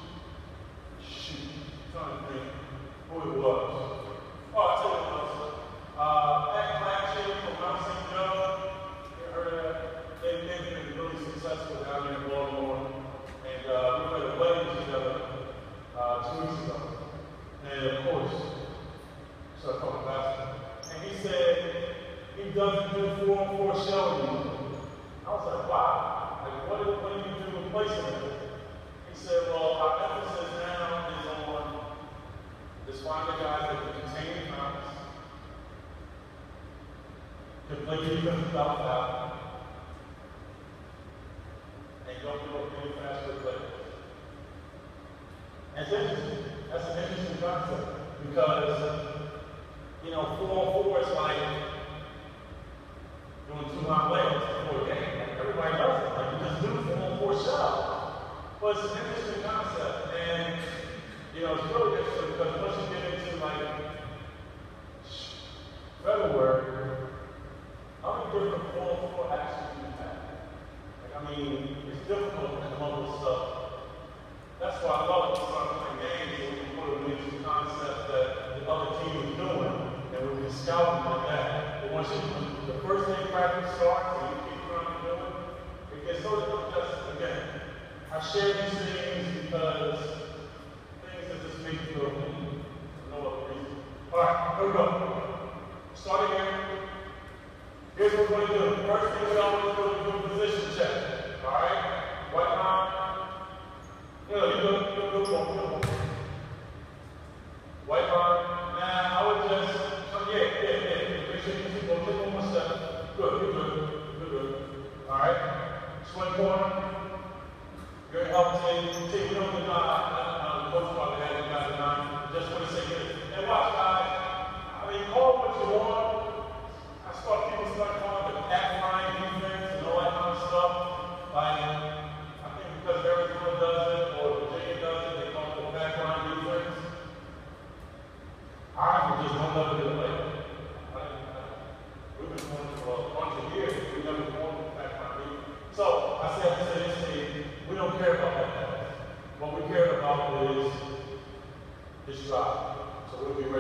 I'm trying to think who it was. Oh, I'll tell you what it was. Pat Blanchard from Mount St. Joe, you heard of that? They've been really successful down here in Baltimore, and we played a wedding together 2 weeks ago. And of course, started talking basketball. And he said he doesn't do 4-on-4 shell anymore. I was like, wow, like what do you do replacing it? He said, well, our emphasis now is on just finding guys that can contain the times, can play defense without foul. And don't do it really fast with players. That's interesting. That's an interesting concept because, 4-on-4 is like doing 2-line layups before a game. Like everybody does it. Like you just do 4-on-4 shot. But it's an interesting concept, and it's really interesting because once you get into February, how many different 4-on-4 actions do you have? It's difficult to come up with stuff. That's why I love to start playing games so we can put them into concepts that the other team is doing, and we can scout them like that. But once the first day practice starts and you keep trying to do it gets so just, again, I share these things because things that just make you feel no other reason. All right, here we go. Starting here. Here's what we're going to do. First thing we always do is do a position check. All right? White line. You go. White line. Now, I would just, make sure you go take 1 more step. Good. All right? Swing corner. You're going to help take it over the 9. The coach probably had it got the 9. Just for the sake of it. And watch, guys. Call what you want. People start calling the back line defense and all that kind of stuff. I think because Arizona does it or Virginia does it, they call it the back line defense. I just don't know the way. We've been doing it for a bunch of years. We never called the back line defense. So I said this, we don't care about that. What we care about is this drive. So we'll be ready.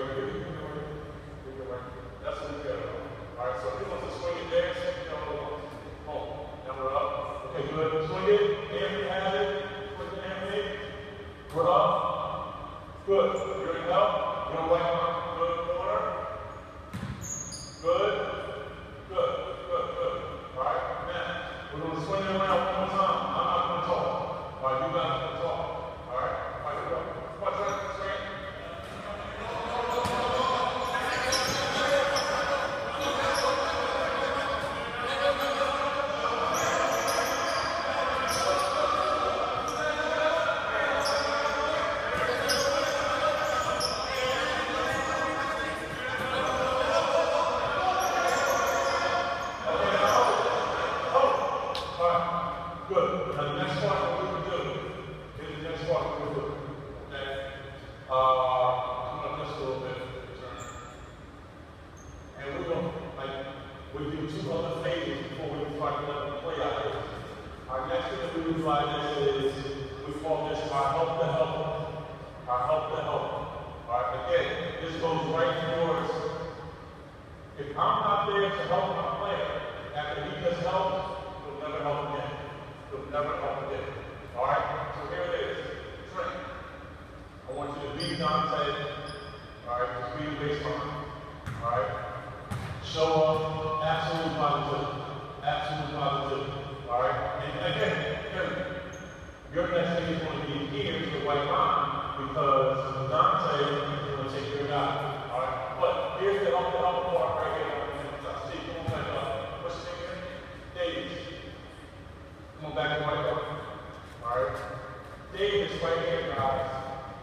two other phases before we start the play out here. Our next thing that we do like this is we call this our help the help. Our help the help. Alright, again, this goes right towards if I'm not there to help my player after he just helped, he'll never help again. He'll never help again. Alright, so here it is. Trent. I want you to beat Dante. Alright, just beat the baseline. Alright. Show up, absolute positivity. Absolute positivity. Alright? And again, your next thing is going to be here to the white line because Dante is going to take your guy. Alright? But here's the help part right here. Steve, come on back up. What's your name? Davis. Come on back to white line. Alright? Davis right here, guys.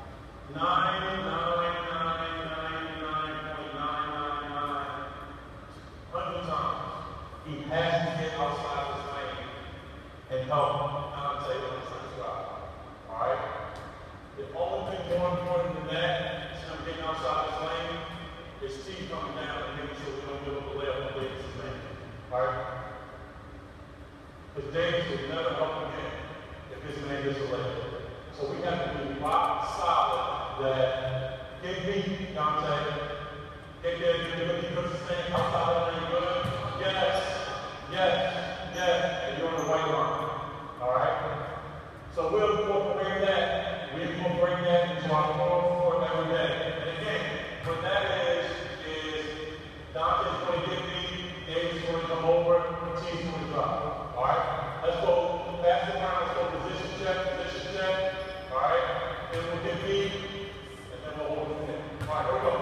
100 times. He has to get outside his lane and help Dante on his next drive. Alright? The only thing more important than that is him getting outside his lane is Steve coming down and making sure we don't give up a layup on Davis' lane. Alright? Because Davis will never help again if his man gets a layup. So we have to be rock solid that get me, Dante. Get there, get the thing outside the lane, good. Yes, yes, yes, and you're on the white line. Alright? So we'll incorporate that. We incorporate that into our core every day. And again, what that is Dante's going to get me, David's going to come over, T's going to drop. Alright? Let's go pass it around, let's go position check. Alright? Then we'll get me, and then we'll hold it in. Alright, here we go.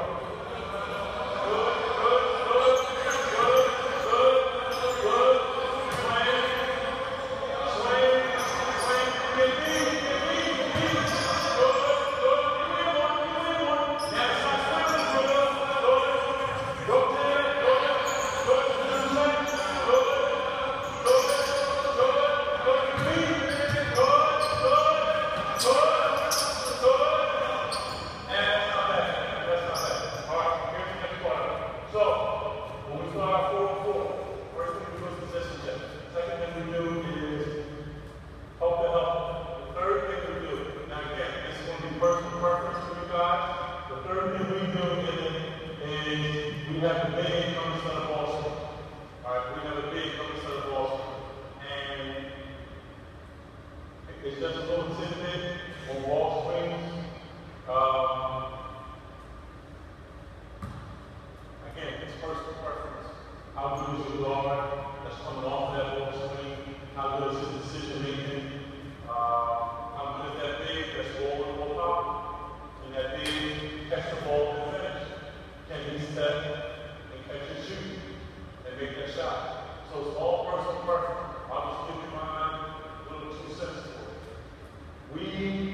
It's just a little tidbit on ball screens. Again, it's personal preference. How good is your guard that's coming off that ball screen? How good is his decision making? How good is that big that's rolling the ball out? And that big catch the ball and finish? Can he step and catch and shoot and make that shot? So it's all personal preference. I'll just give you my little 2 cents for it. We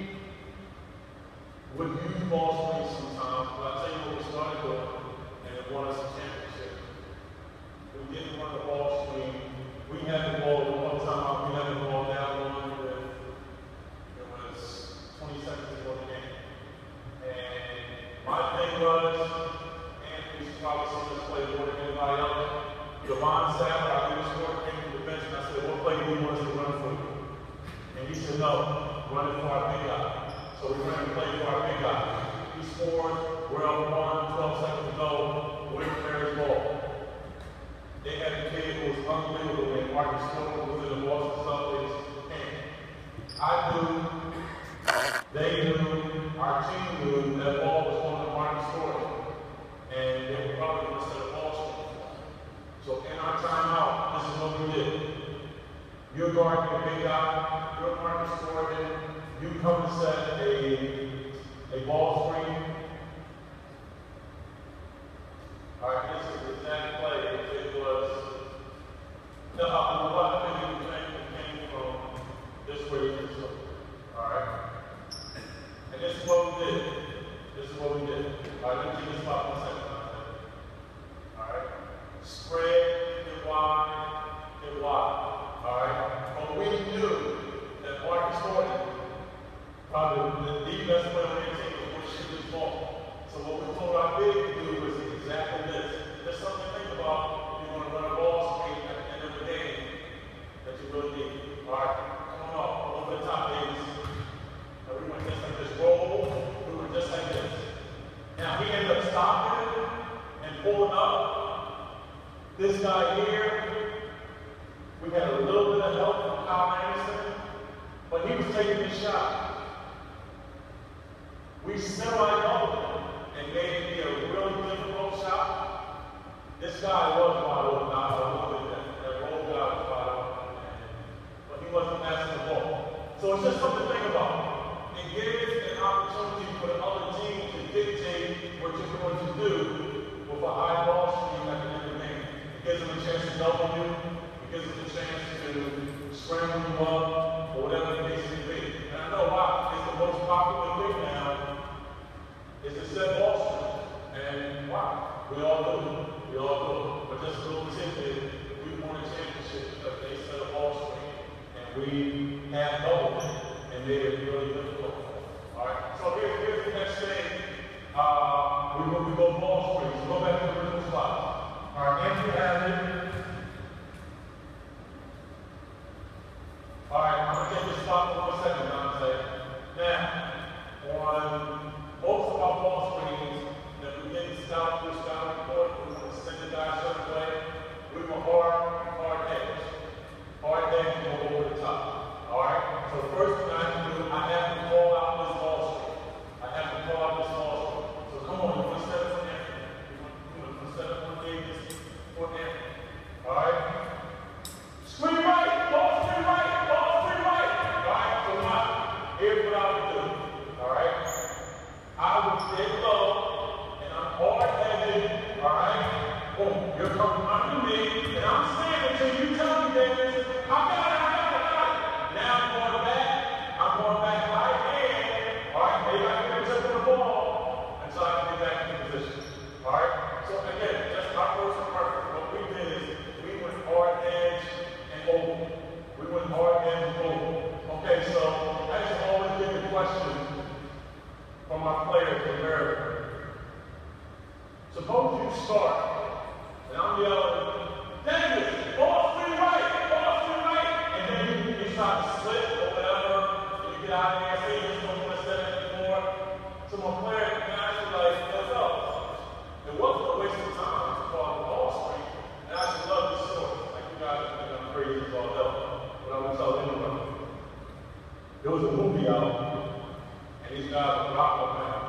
would use ball screens sometimes, but I'll tell you what we started doing, and it won us a championship. We didn't run the ball screen. We had the ball one time, we had the ball down one with, it was 20 seconds before the game. And my thing was, Anthony's probably seen this play more than anybody else. Devon Sapp, our leading scorer, came to the bench and I said, what play do you want us to run for you? And he said, no, run it for our big guy. So we ran the play for our big guy. He scored, we're up 12 seconds to go, Wake Bears ball. They had a kid who was unbelievable when Marcus Stewart was in the Boston Celtics camp. I knew, they knew, our team knew that ball was going to Marcus Stewart. And they were probably going to set a ball screen. So in our timeout, this is what we did. You're guarding a big guy, you're Marcus Stewart, you come and set a ball screen. Alright, this is the exact play. It was the what came from this way to this way. Alright? And this is what we did. Alright, let me give this about 1 second. Alright? Spread, get wide. Alright? But we knew that Marcus Gordon, probably the best player on their team, was going to shoot this ball. So what we told our big to do was exactly this. There's something to think about if you want to run a ball screen. he ended up stopping and pulling up. This guy here, we had a little bit of help from Kyle Anderson, but he was taking his shot. We semi-doubled him and made it be a really difficult shot. This guy was wide open. I looked at that roll guy was wide open, but he wasn't passing the ball. So it's just something to think about. It gives an opportunity for the other team to dictate what you're going to do with a high ball stream at the end of the game. It gives them a chance to double you. It gives them a chance to scramble you up, or whatever the case may be. And I know why. It's the most popular thing now is to set ball stream. And wow, we all do it. We all do it. But just a little tidbit, we won a championship because they set a ball stream. And we had doubled it and made it really difficult. Alright, so here's the next thing. We go ball streams. Go back to the original slide. Alright, Andrew has it. Alright, I'm going to take this spot for 1 second, Dante. Now, on most of our ball screens that we didn't scout through scouting report, we want to send the guy a certain way. We were hard edge. Hard edge to go over the top. Alright? So first thing I have to do, I have to call out this ball screen. I have to call out this ball screen. So come on, you want to set it for Anthony. You want to set it for Davis for Anthony. Alright? Screen right, ball screen right, ball screen right. Alright, so now, here's what I would do. Alright? I would stay low, and I'm hard-headed, all right? Boom, you're coming under me, and I'm standing until you tell me, Davis, I got it. Now I'm going back right hand, all right? Maybe I can get a tip on the ball until I can get back into position, all right? So again, just our first perfect. What we did is we went hard edge and over. We went hard edge and over. Okay, so I just always get the question from our players in Maryland. Suppose you start, and I'm yelling, Davis, ball screen right, and then you try to slip or whatever, and you get out of there, say you just don't want to set it anymore. So my player can actually like, what's up? It wasn't a waste of time to call the ball screen, and I actually love this story. Like you guys think I'm crazy as all hell, but I'm going to tell anyone. There was a movie out. These guys were rock up now.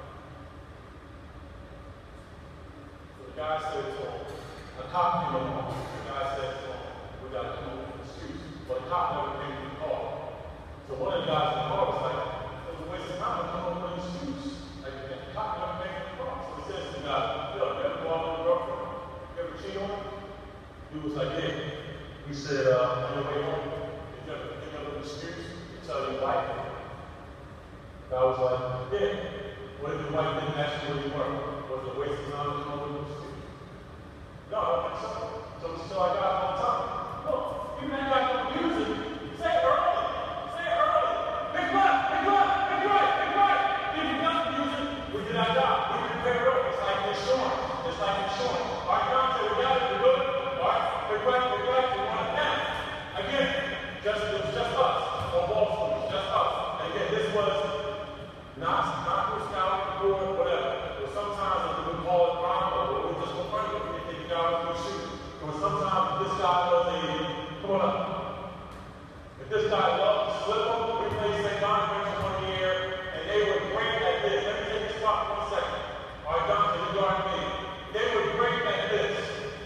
So the guy said to him, a cop came along. The guy said to him, we got to come up with an excuse. But the cop never came to the car. So one of the guys in the car was like, it was a waste of time to come up with an excuse. Like, the cop never came to the car. So he says to the guy, yo, you ever go out with your girlfriend? You ever cheat on her? He was like, yeah. He said, on your way home, did you ever think of an excuse to tell your wife? I was like, yeah. What if the wife didn't actually work? Was it a waste of time to come with this? No, I don't think so. So I got it all the time. Look, you ain't got no music. Say it early. Say it early. Pick left, pick left, pick right, pick right. If you got the music, we did our job. We prepare early. It's like insurance. It's like insurance. All right, Dante, we got it. We're good. All right, pick right, we want it now. Again, it was just us. On Wall Street, just us. And again, this was not for scout, board, whatever. But sometimes we would call it Bronco, or we just go front of it and take the guy with the shoot. Or sometimes this guy was come on up. If this guy loved to slip him, we played St. Bonaventure one year, and they would break like this. Let me take this spot for 1 second. All right, Dante, you guard me. They would break like this.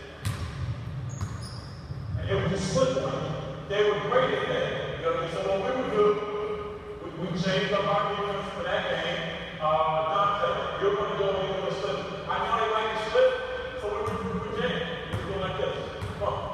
And it would just slip on you. They would break it there. You know what I mean? So what we would do, we changed up our defense for that game. Dante, you're going to go and you're going to slip. I know they like to slip, so we would jam. We would go like this. Come on.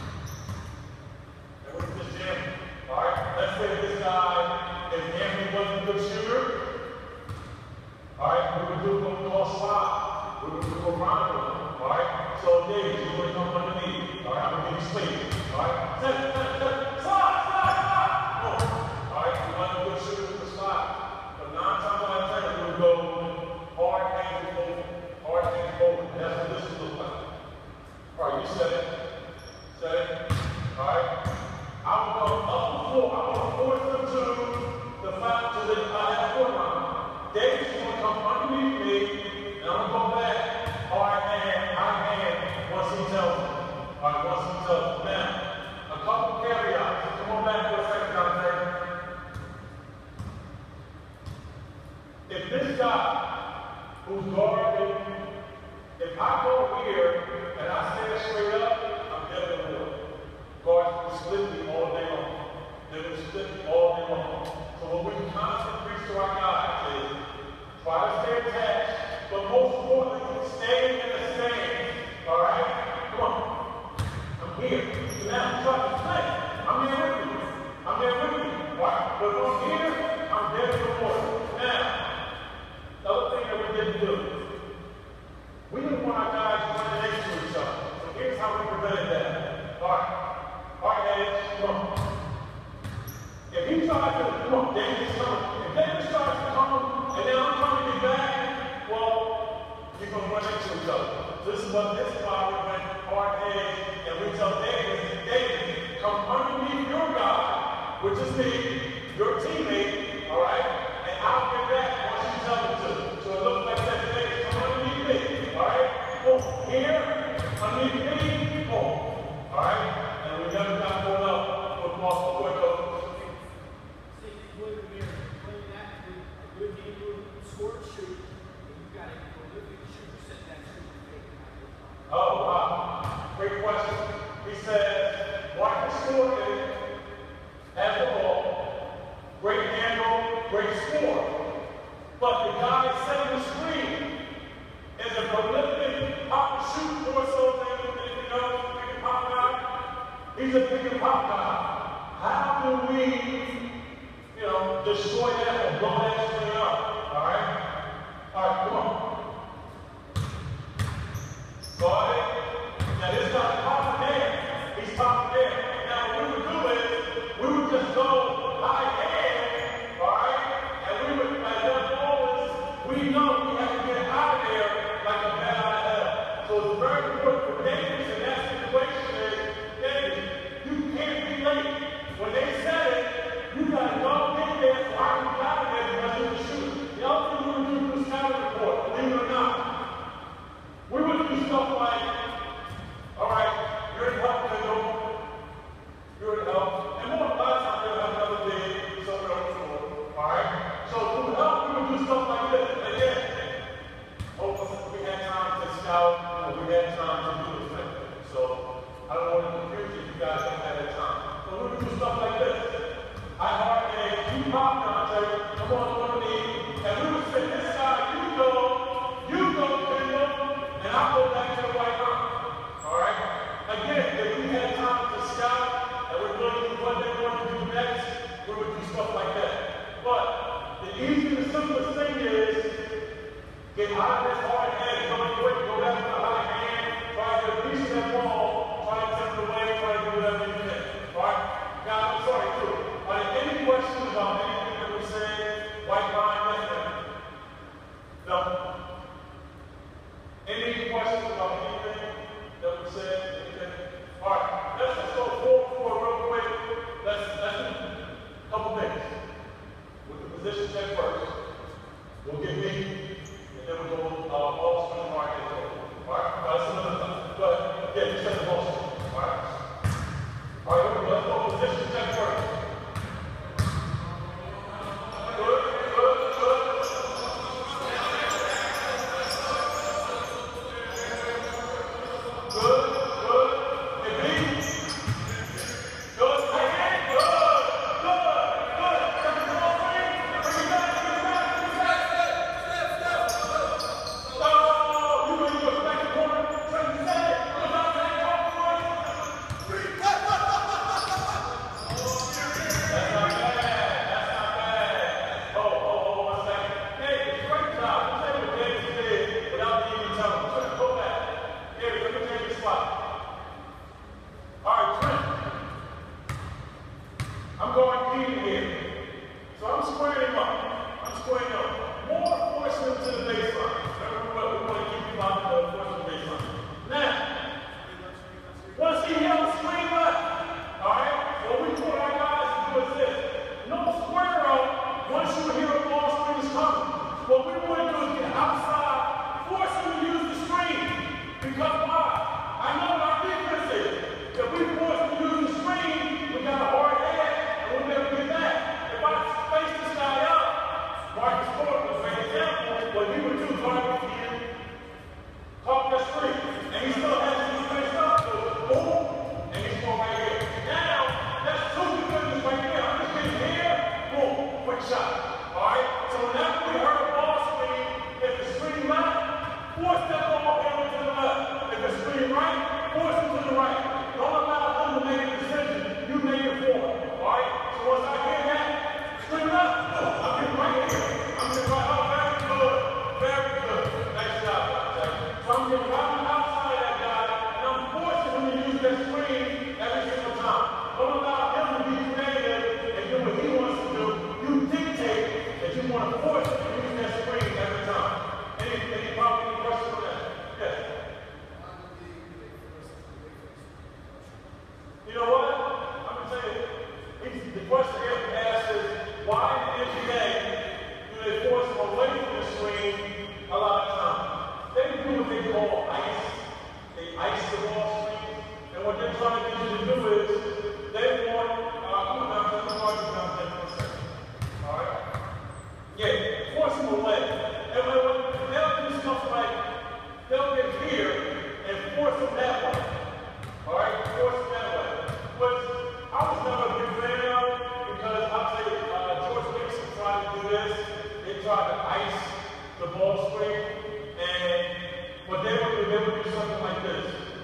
And we would just jam. All right? Let's say this guy, if Anthony wasn't a good shooter, all right, we would do what we call slide. We would do a round. All right? So, David, you're going to come underneath. All right? I'm going to give you space. All right? Slide. All right, we want to go shoot with the slide. But 9 times out of 10, we would go hard hands over. Hard hands over. And that's what this would look like. All right, you set it. Set it. All right. I would go up the floor. I would force them to the half court line. Davis is going to come underneath me, and Try to stay attached, but most importantly, stay in the stands. All right? Come on. I'm here. So now try to play. I'm there with you. I'm there with you. All right? But from here, I'm there for the Lord. Now, the other thing that we didn't do, we didn't want our guys running into each other. So here's how we prevented that. All right. All right, Edge, come on. If he tries to, come on, David's coming. If David tries to come, and then I'm coming to be back, well, you're going to run into each other. This is why we went hard edge, and we tell David, come underneath your guy, which is me, your teammate, all right? And I'll get back once you tell me to. So it looks like that David, come underneath me, all right? Boom, here, underneath me, boom, all right? And we never got pulled up with multiple quick. Oh, wow. Great question. He says, Marcus Morgan has the ball, great handle, great score. But the guy setting the screen is a prolific pop and shoot more so than pick and pop guy. He's a pick and pop guy. How do we, destroy that or blow that thing up? All right? All right, come on. Go ahead. Now this guy's popping there. He's popping there. Now what we would do is, we would just go high hand, all right? And we would, as them ballers, we know we have to get out of there like a bat out of hell. So it's very important for Davis in that situation is, Davis, you can't be late. When they said it, you got to go get there so I can get out of there because you're the shooter. The other thing we would do is scouting report, believe it or not. We would do stuff like, all right, you're in help, Kendall. You're in help. And more last time they'll have another day somewhere on the floor. All right? So through help, we would do stuff like this. Again, hopefully we had time to scout and we had time to do the thing. So I don't want to confuse you if you guys don't have that time. So we would do stuff like this. I heart a you pop Dante, come on me, and we would say this side, you go, Kendall. And I'll go back to the right arm. All right? Again, if we had time to scout and we're going to do what they're going to do next, we would do stuff like that. But the easiest and simplest thing is get out of this hard hand, come quick, go back to the high hand, try to get a piece of that ball, try to tip it away, try to do whatever you can. All right? Now, I'm sorry, too. Are there any questions about anything that we said? White line, nothing? No. Any questions about anything that we said? Anything? All right, let's just go forward real quick. Let's do a couple things. With the position check first. We'll get me, and then we'll go ball swing market. All right, that's another thing. Go ahead. Yeah, you said the ball swing. All right. All right, let's go position check first. Good. screen right, force him to the right. Don't allow him to make a decision. You make it for him. All right? So once I hear that, scream it up. Oh, I'm getting right here. I'm getting right. Oh, very good. Very good. Nice job, Jack. So I'm getting right outside of that guy, and I'm forcing him to use that screen every single time. Don't allow him to be creative and do what he wants to do. You dictate that you want to force him to use that screen every time. Any problem, any question on that? Yes. You know what? I'm going to tell you, the question asked is, why in the NBA do they force them away from the screen a lot of times? They do what they call ice. They ice the ball screen. And what they're trying to get you to do is, they want, come on now, let me argue down there for a second. All right? Yeah, force them away. And when they'll do stuff like, they'll get here and force them that way. All right? Force them that way. But I was never a big fan of because I'll say George Nixon tried to do this. They tried to ice the ball screen. And what they would do something like this.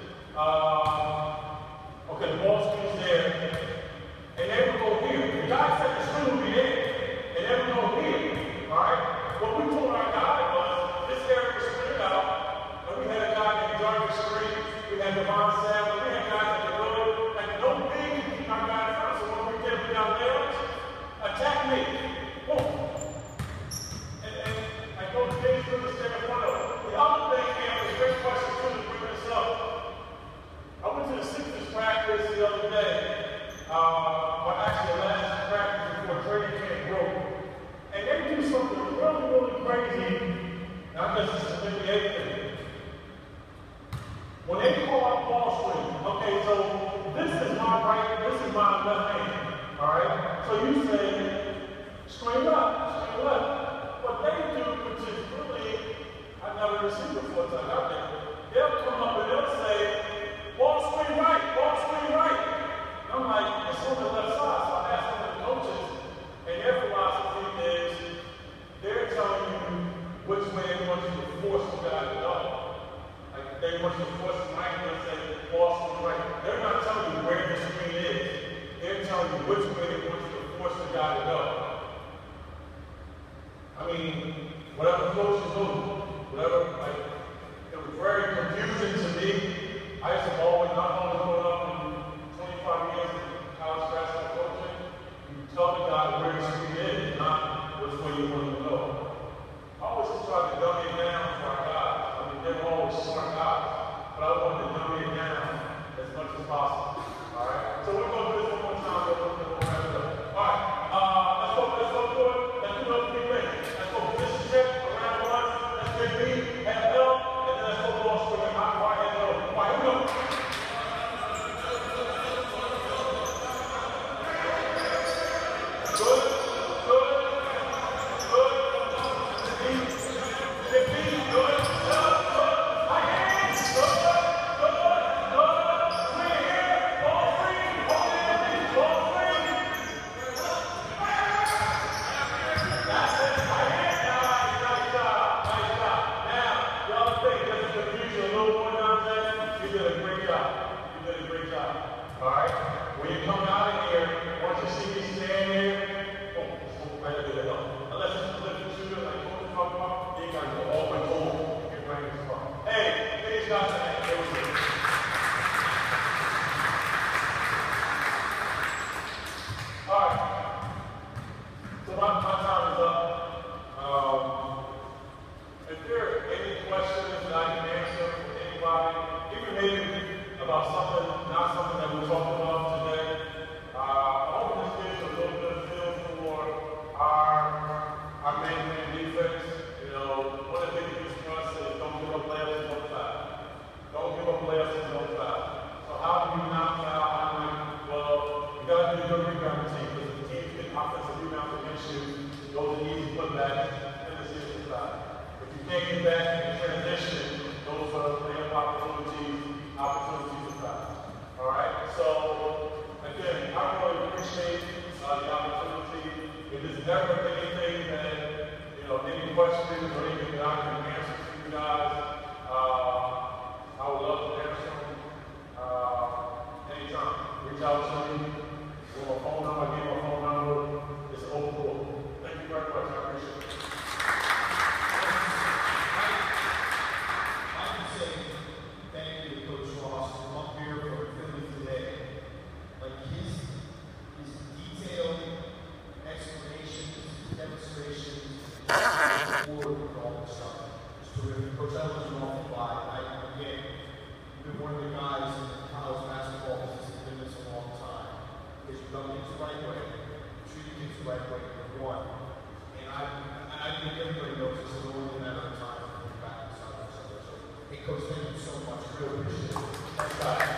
Okay, the ball screen's there. And they would go here. The guy said the screen would be there. And they would go here. All right? What we told our guy was, this area was screened out. And we had a guy named Jarvis Green. We had Devon Samuel. We had guys that could really, like, no big to keep our guy in front. So when we get down there, attack me. Boom. And I go to James River, stand in front of him. The other thing, man, was a great question too to bring this up. I went to the Sixers practice the other day. Well, actually, the last practice before training camp broke. And they do something really, really crazy. Not just this NBA thing. When they call out ball screen, okay, so this is my right, this is my left hand. All right? So you say, screen left, screen left. What they do, which is really, I've never seen before until I got there, they'll come up and they'll say, ball screen right, ball screen right. And I'm like, it's on the left side. So I asked one of the coaches, and their philosophy is they're telling you which way they want you to force the guy to go. Like they want you to force him right, and they'll say ball screen right. They're not telling you where the screen is. They're telling you which way they want you to force the guy to go. I mean, whatever coach is doing, whatever, like, it was very confusing to me. I used to always, not only growing up in 25 years of college basketball coaching, you tell the guy where the screen is, not which way you want him to go. I always tried to dumb it down for our guys. I mean, they were always smart guys, but I wanted to dumb it down as much as possible. All right? So we're going to do this one more time, we'll wrap it up. All right, let's go for it. Let's do those three things. Let's go position check, around one, let's get B, have L, and then let's go ball screen, hot, right, and low. All right, here we go. Opportunities to pass. All right? So demonstrations, forward with all this stuff. It's terrific. Coach Evans is an awful guy. Again, you've been one of the guys in the college basketball business that's been this a long time. Because you've done things the right way, treated kids the right way, you've won. And I think everybody knows this is only a matter of time for you back inside. So, hey, Coach, thank you so much. Really appreciate it. Thanks, guys.